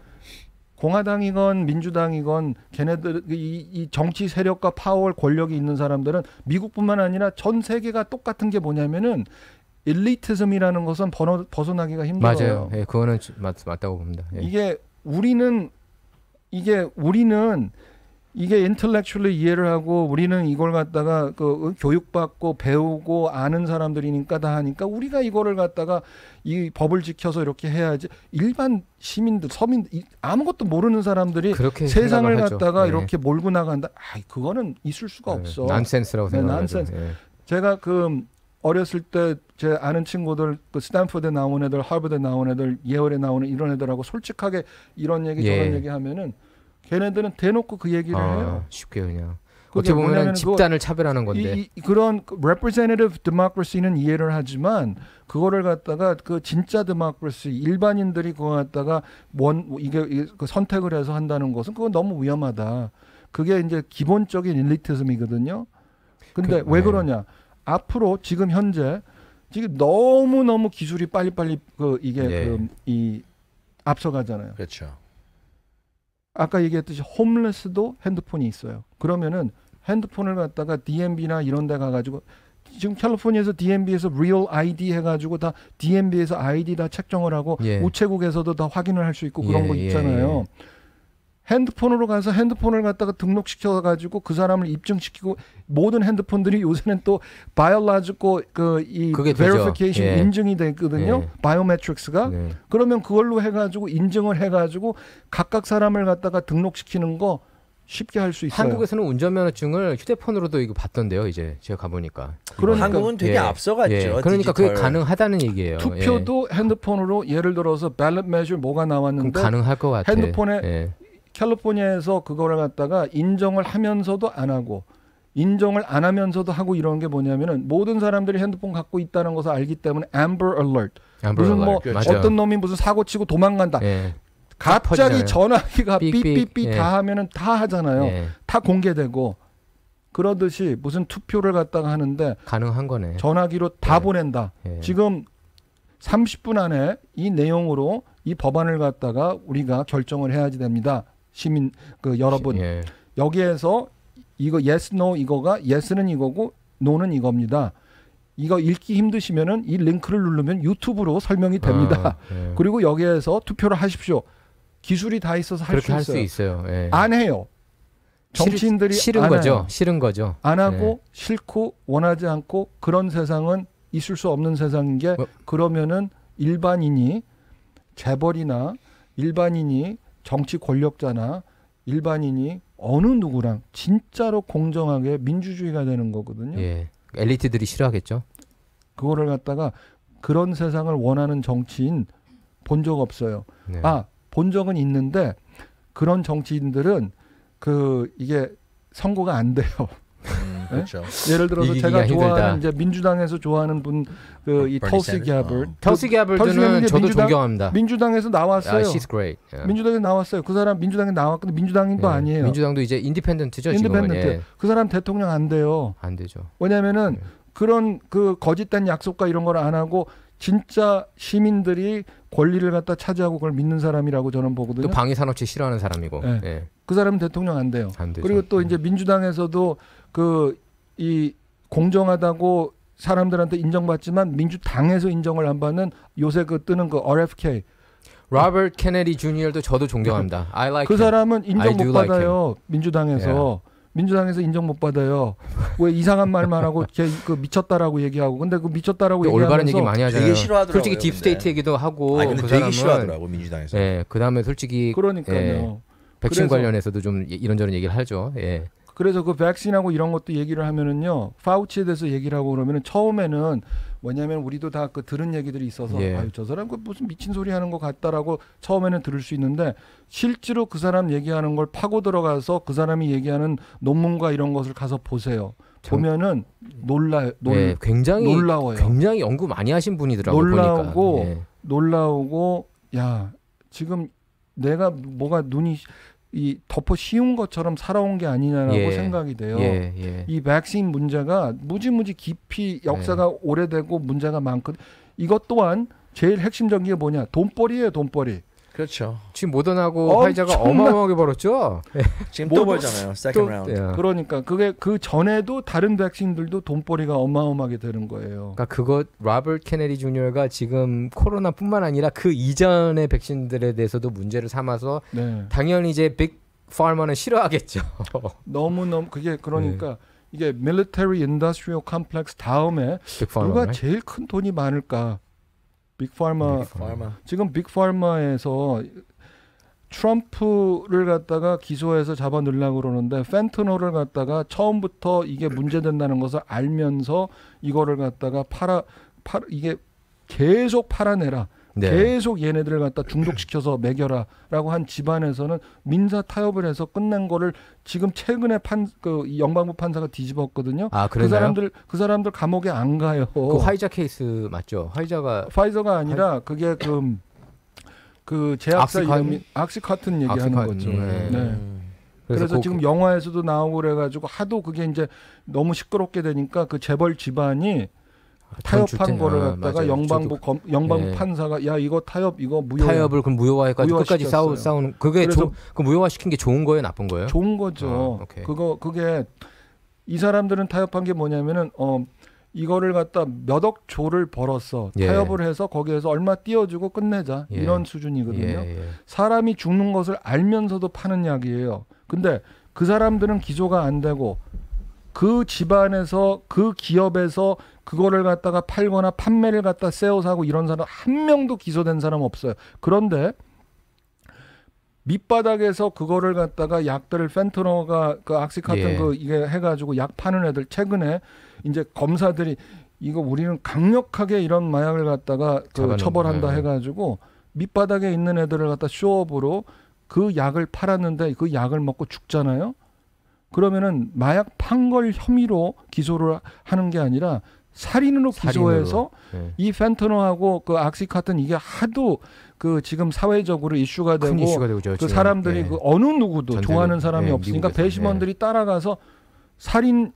공화당이건 민주당이건 걔네들 이, 이 정치 세력과 파워 권력이 있는 사람들은 미국뿐만 아니라 전 세계가 똑같은 게 뭐냐면은 엘리티즘이라는 것은 번어, 벗어나기가 힘들어요. 맞아요. 예, 그거는 맞, 맞다고 봅니다. 예. 이게 우리는 이게 우리는 이게 intellectually 이해를 하고 우리는 이걸 갖다가 그 교육받고 배우고 아는 사람들이니까 다 하니까 우리가 이거를 갖다가 이 법을 지켜서 이렇게 해야지. 일반 시민들, 서민 아무것도 모르는 사람들이 세상을 갖다가 네. 이렇게 몰고 나간다. 아, 그거는 있을 수가 네. 없어. 난센스라고 생각하죠. 네, 네. 제가 그 어렸을 때 제 아는 친구들 그 스탠포드에 나온 애들, 하버드에 나온 애들, 예월에 나오는 이런 애들하고 솔직하게 이런 얘기 예. 저런 얘기 하면은 걔네들은 대놓고 그 얘기를 아, 해요. 쉽게 그냥. 어떻게 보면 집단을 차별하는 건데. 이, 이, 그런 representative democracy는 이해를 하지만 그거를 갖다가 그 진짜 democracy 일반인들이 그거 갖다가 원 이게, 이게 그 선택을 해서 한다는 것은 그건 너무 위험하다. 그게 이제 기본적인 일리티즘이거든요. 근데 그, 왜 네. 그러냐? 앞으로 지금 현재 지금 너무 너무 기술이 빨리빨리 그 이게 네. 그 이 앞서가잖아요. 그렇죠. 아까 얘기했듯이 홈레스도 핸드폰이 있어요. 그러면은 핸드폰을 갖다가 디엠비나 이런 데 가가지고 지금 캘리포니아에서 디엠비에서 Real 아이디 해가지고 다 디엠비에서 아이디 다 책정을 하고 예. 우체국에서도 다 확인을 할 수 있고 그런 예, 거 있잖아요. 예, 예. 핸드폰으로 가서 핸드폰을 갖다가 등록시켜가지고 그 사람을 입증시키고 모든 핸드폰들이 요새는 또 biological 그이 verification 예. 인증이 되거든요. 예. 바이오매트릭스가. 네. 그러면 그걸로 해가지고 인증을 해가지고 각각 사람을 갖다가 등록시키는 거 쉽게 할 수 있어요. 한국에서는 운전면허증을 휴대폰으로도 이거 받던데요. 이제 제가 가보니까. 그러니까 한국은 되게 예. 앞서갔죠. 예. 그러니까 그게 디지털. 가능하다는 얘기예요. 투표도 예. 핸드폰으로 예를 들어서 ballot measure 뭐가 나왔는데 그럼 가능할 것 같아. 핸드폰에 예. 캘리포니아에서 그거를 갖다가 인정을 하면서도 안 하고 인정을 안 하면서도 하고 이런 게 뭐냐면은 모든 사람들이 핸드폰 갖고 있다는 것을 알기 때문에 Amber Alert Amber 무슨 뭐 Alert. 맞아. 어떤 놈이 무슨 사고 치고 도망간다. 예. 갑자기 퍼지잖아요. 전화기가 삑삑. 삐삐삐 예. 다 하면은 다 하잖아요. 예. 다 공개되고 그러듯이 무슨 투표를 갖다가 하는데 가능한 거네. 전화기로 다 예. 보낸다. 예. 지금 삼십 분 안에 이 내용으로 이 법안을 갖다가 우리가 결정을 해야지 됩니다. 시민 그 여러분 예. 여기에서 이거 yes no 이거가 yes는 이거고 no는 이겁니다. 이거 읽기 힘드시면은 이 링크를 누르면 유튜브로 설명이 됩니다. 아, 예. 그리고 여기에서 투표를 하십시오. 기술이 다 있어서 할 수 그렇게 할 있어요. 수 있어요. 예. 안 해요. 정치인들이 싫은 안 거죠. 해요. 싫은 거죠. 안 하고 예. 싫고 원하지 않고 그런 세상은 있을 수 없는 세상인 게 뭐- 그러면은 일반인이 재벌이나 일반인이 정치 권력자나 일반인이 어느 누구랑 진짜로 공정하게 민주주의가 되는 거거든요. 예. 엘리트들이 싫어하겠죠. 그거를 갖다가 그런 세상을 원하는 정치인 본 적 없어요. 네. 아, 본 적은 있는데 그런 정치인들은 그 이게 선거가 안 돼요. 음, 그렇죠. 예를 들어서 이기기가 제가 힘들다. 좋아하는 이제 민주당에서 좋아하는 분 그 이 버니 털시 샌더스? 갸블. 어. 털시 갸블드는 털시 저도 민주당- 존경합니다. 민주당에서 나왔어요. 아, she's great. 예. 민주당에 나왔어요. 그 사람 민주당에 나왔는데 민주당인도 예. 아니에요. 민주당도 이제 인디펜던트죠. 인디펜던트. 지금은. 예. 그 사람 대통령 안 돼요. 안 되죠. 왜냐면은 네. 그런 그 거짓된 약속과 이런 걸 안 하고 진짜 시민들이 권리를 갖다 차지하고 그걸 믿는 사람이라고 저는 보거든요. 또 방위 산업체 싫어하는 사람이고. 네. 예. 그 사람은 대통령 안 돼요. 안 되죠. 그리고 또 이제 민주당에서도 그 이 공정하다고 사람들한테 인정받지만 민주당에서 인정을 안 받는 요새 그 뜨는 그 알에프케이 로버트 케네디 주니어도 저도 존경합니다. I like 그 him. 사람은 I 인정 do 못 like 받아요. 민주당에서 민주당에서 인정 못 받아요. 왜 이상한 말만 하고 걔 그 미쳤다라고 얘기하고 근데 그 미쳤다라고 또 얘기하면서 올바른 얘기 많이 하잖아요. 되게 싫어하더라고요. 솔직히 딥스테이트 근데. 얘기도 하고 아 근데 그 되게 사람은 싫어하더라고 민주당에서. 예, 그다음에 솔직히 그러니까요. 예, 백신 그래서- 관련해서도 좀 이런저런 얘기를 하죠. 예. 그래서 그 백신하고 이런 것도 얘기를 하면은요. 파우치에 대해서 얘기를 하고 그러면은 처음에는 뭐냐면 우리도 다 그 들은 얘기들이 있어서 예. 아유 저 사람 그 무슨 미친 소리 하는 것 같다라고 처음에는 들을 수 있는데 실제로 그 사람 얘기하는 걸 파고 들어가서 그 사람이 얘기하는 논문과 이런 것을 가서 보세요. 정- 보면은 놀라 놀 예, 굉장히 놀라워요. 굉장히 연구 많이 하신 분이더라고요. 놀라우고 보니까. 예. 놀라우고 야 지금 내가 뭐가 눈이 이 덮어 씌운 것처럼 살아온 게 아니냐라고 예. 생각이 돼요. 예, 예. 이 백신 문제가 무지무지 깊이 역사가 오래되고 문제가 많거든. 이것 또한 제일 핵심적인 게 뭐냐? 돈벌이에요, 돈벌이. 그렇죠. 지금 모더나하고 엄청나- 화이자가 어마어마하게 벌었죠. 지금 뭐- 또 벌잖아요. 세컨드 라운드. 예. 그러니까 그게 그 전에도 다른 백신들도 돈벌이가 어마어마하게 되는 거예요. 그러니까 그거 로버트 케네디 주니어가 지금 코로나뿐만 아니라 그 이전의 백신들에 대해서도 문제를 삼아서 네. 당연히 이제 빅 파머는 싫어하겠죠. 너무 너무 그게 그러니까 네. 이게 military industrial complex 다음에 빅파머, 누가 right? 제일 큰 돈이 많을까? 빅파마. 파마. 지금 빅파마에서 트럼프를 갖다가 기소해서 잡아 넣으려고 그러는데 펜트놀을 갖다가 처음부터 이게 문제된다는 것을 알면서 이거를 갖다가 팔아 팔 이게 계속 팔아내라. 네. 계속 얘네들을 갖다 중독시켜서 먹여라라고 한 집안에서는 민사 타협을 해서 끝낸 거를 지금 최근에 판 그 영방부 판사가 뒤집었거든요. 아, 그 그랬나요? 사람들 그 사람들 감옥에 안 가요. 그 화이자 케이스 맞죠? 화이자가 파이저가 아니라 그게 그, 그 제약사 악시카틴? 이름이 악시카튼 얘기하는 악시카틴, 거죠. 네. 네. 음. 그래서, 그- 지금 영화에서도 나오고 그래가지고 하도 그게 이제 너무 시끄럽게 되니까 그 재벌 집안이 타협한 주택- 거를 아, 갖다가 맞아요. 영방부 저도- 검, 영방부 네. 판사가 야 이거 타협 이거 무효 타협을 그 무효화해가지고 끝까지 싸우 무효화시켰어요. 싸우는 그게 그래서- 조, 그 무효화 시킨 게 좋은 거예요, 나쁜 거예요? 좋은 거죠. 아, 오케이. 그거 그게 이 사람들은 타협한 게 뭐냐면은 어 이거를 갖다 몇억 조를 벌었어. 예. 타협을 해서 거기에서 얼마 띄워주고 끝내자 예. 이런 수준이거든요. 예, 예. 사람이 죽는 것을 알면서도 파는 약이에요. 근데 그 사람들은 기소가 안 되고 그 집안에서 그 기업에서 그거를 갖다가 팔거나 판매를 갖다 세워 사고 이런 사람 한 명도 기소된 사람 없어요. 그런데 밑바닥에서 그거를 갖다가 약들을 펜트놀가 그 악시카튼 예. 그 이게 해가지고 약 파는 애들 최근에 이제 검사들이 이거 우리는 강력하게 이런 마약을 갖다가 그 잡아놓은 처벌한다 거예요. 해가지고 밑바닥에 있는 애들을 갖다 쇼업으로 그 약을 팔았는데 그 약을 먹고 죽잖아요. 그러면은 마약 판 걸 혐의로 기소를 하는 게 아니라 살인으로 살인으로. 기소해서 예. 이 펜트놀하고 그 악시카튼 이게 하도 그 지금 사회적으로 이슈가 되고 큰 이슈가 되고 저 그 지금, 사람들이 예. 그 어느 누구도 전쟁을- 좋아하는 사람이 예, 없으니까 미국에서, 배심원들이 따라가서 살인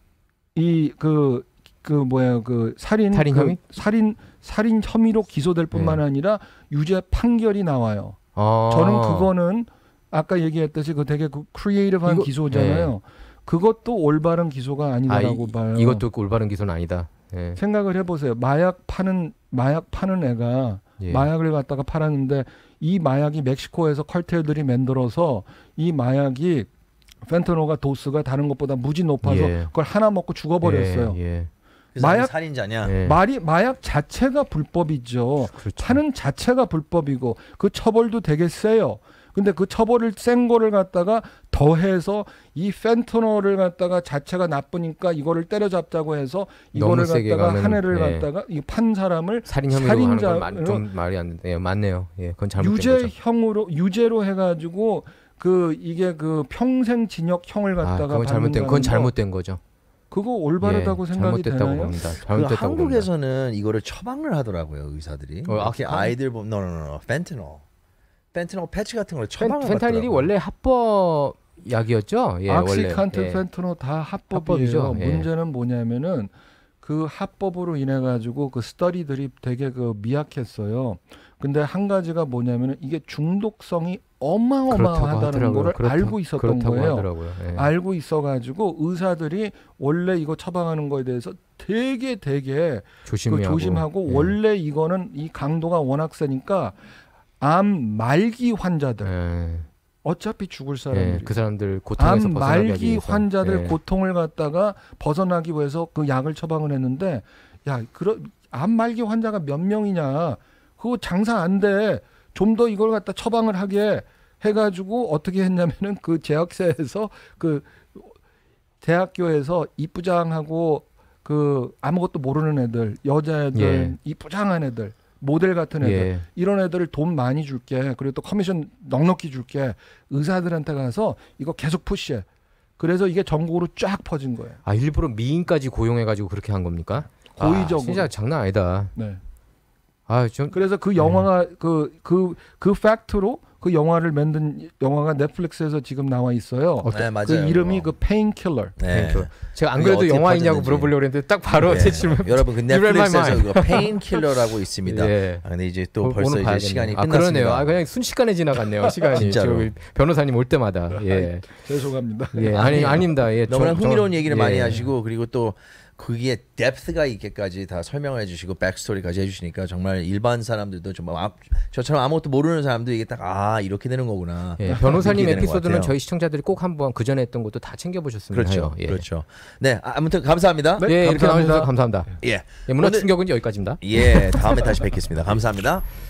이 그 그 뭐야 그 살인 살인 그 혐의? 살인 살인 혐의로 기소될 뿐만 예. 아니라 유죄 판결이 나와요. 어. 저는 그거는 아까 얘기했듯이 그 되게 그 크리에이티브한 이거- 기소잖아요. 그것도 올바른 기소가 아, 아니라고 이, 봐요. 이것도 올바른 기소는 아니다. 예. 생각을 해보세요. 마약 파는 마약 파는 애가 예. 마약을 갖다가 팔았는데 이 마약이 멕시코에서 컬텔들이 만들어서 이 마약이 펜트놀가 도수가 다른 것보다 무지 높아서 예. 그걸 하나 먹고 죽어버렸어요. 예, 예. 그 사람이 마약- 살인자냐? 예. 말이 마약 자체가 불법이죠. 그렇죠. 파는 자체가 불법이고 그 처벌도 되게 세요. 근데 그 처벌을 센 거를 갖다가 더해서 이 펜트놀을 갖다가 자체가 나쁘니까 이거를 때려잡자고 해서 이거를 너무 세게 갖다가 가면, 한 해를 예. 갖다가 이 판 사람을 살인 혐의로 하는 건 살인자로 말- 좀 말이 안 돼. 예, 맞네요. 예, 그건 잘못된 거죠. 유죄형으로 유죄로 해가지고 그 이게 그 평생 징역형을 아, 갖다가 그건 잘못된 받는다는 그건 거, 잘못된 거죠. 그거 올바르다고 예, 생각이 잘못됐다고 되나요? 봅니다. 그 잘못됐다고 봅니다. 한국에서는 이거를 처방을 하더라고요 의사들이. 어, 이렇게 아, 아이들 보면 노노노 펜트놀, 펜트놀 패치 같은 걸 펜, 처방을 펜타닐이 받더라고요. 원래 합법 약이었죠. 예, 악시칸트, 원래. 예. 펜트놀 다 합법이에요. 합법이죠. 예. 문제는 뭐냐면은 그 합법으로 인해 가지고 그 스터디들이 되게 그 미약했어요. 근데 한 가지가 뭐냐면은 이게 중독성이 어마어마하다는 하더라고요. 거를 그렇다- 알고 있었던 그렇다고 거예요. 하더라고요. 예. 알고 있어가지고 의사들이 원래 이거 처방하는 거에 대해서 되게 되게 조심히 그 하고. 조심하고 예. 원래 이거는 이 강도가 워낙 세니까 암 말기 환자들 예. 어차피 죽을 예, 사람들이 그 사람들 고통에서 암 벗어나기 말기 위해서. 환자들 예. 고통을 갖다가 벗어나기 위해서 그 약을 처방을 했는데 야, 그러 암 말기 환자가 몇 명이냐? 그거 장사 안 돼. 좀 더 이걸 갖다 처방을 하게 해가지고 어떻게 했냐면은 그 제약사에서 그 대학교에서 이쁘장하고 그 아무것도 모르는 애들, 여자애들, 예. 이쁘장한 애들, 모델 같은 애들 예. 이런 애들을 돈 많이 줄게. 그리고 또 커미션 넉넉히 줄게. 의사들한테 가서 이거 계속 푸시해. 그래서 이게 전국으로 쫙 퍼진 거예요. 아, 일부러 미인까지 고용해가지고 그렇게 한 겁니까? 고의적으로. 아, 진짜 장난 아니다. 네. 아, 좀 그래서 그 영화가 그 그 그 팩트로 그 영화를 만든 영화가 넷플릭스에서 지금 나와 있어요. 어때? 네, 맞아요. 그 이름이 그거. 그 페인킬러. 네. 제가 안 그게 그래도 어떻게 영화이냐고 퍼졌는지. 물어보려고 했는데 딱 바로 네. 제 질문. 여러분 그 You read my 넷플릭스에서 mind. 그거 페인킬러라고 있습니다. 예. 아, 근데 이제 또 오- 벌써 오늘 이제 봐야겠네요. 시간이 아, 끝났습니다. 그러네요. 아, 그냥 순식간에 지나갔네요. 시간이. 진짜로. 저 변호사님 올 때마다. 예. 죄송합니다. 예. 아니 아니에요. 아닙니다. 예. 너무나 저- 저- 흥미로운 얘기를 예. 많이 하시고 그리고 또 그게 depth가 있게까지 다 설명을 해주시고 백스토리까지 해주시니까 정말 일반 사람들도 정말 아, 저처럼 아무것도 모르는 사람도 이게 딱 아 이렇게 되는 거구나. 예, 변호사님 이렇게 되는 것 에피소드는 같아요. 저희 시청자들이 꼭 한번 그 전에 했던 것도 다 챙겨보셨으면 그렇죠, 해요. 예. 그렇죠. 네, 아, 아무튼 감사합니다. 네, 예, 이렇게 감사합니다. 나와주셔서 감사합니다. 예, 예, 문화 오늘- 충격은 여기까지입니다. 예, 다음에 다시 뵙겠습니다. 감사합니다.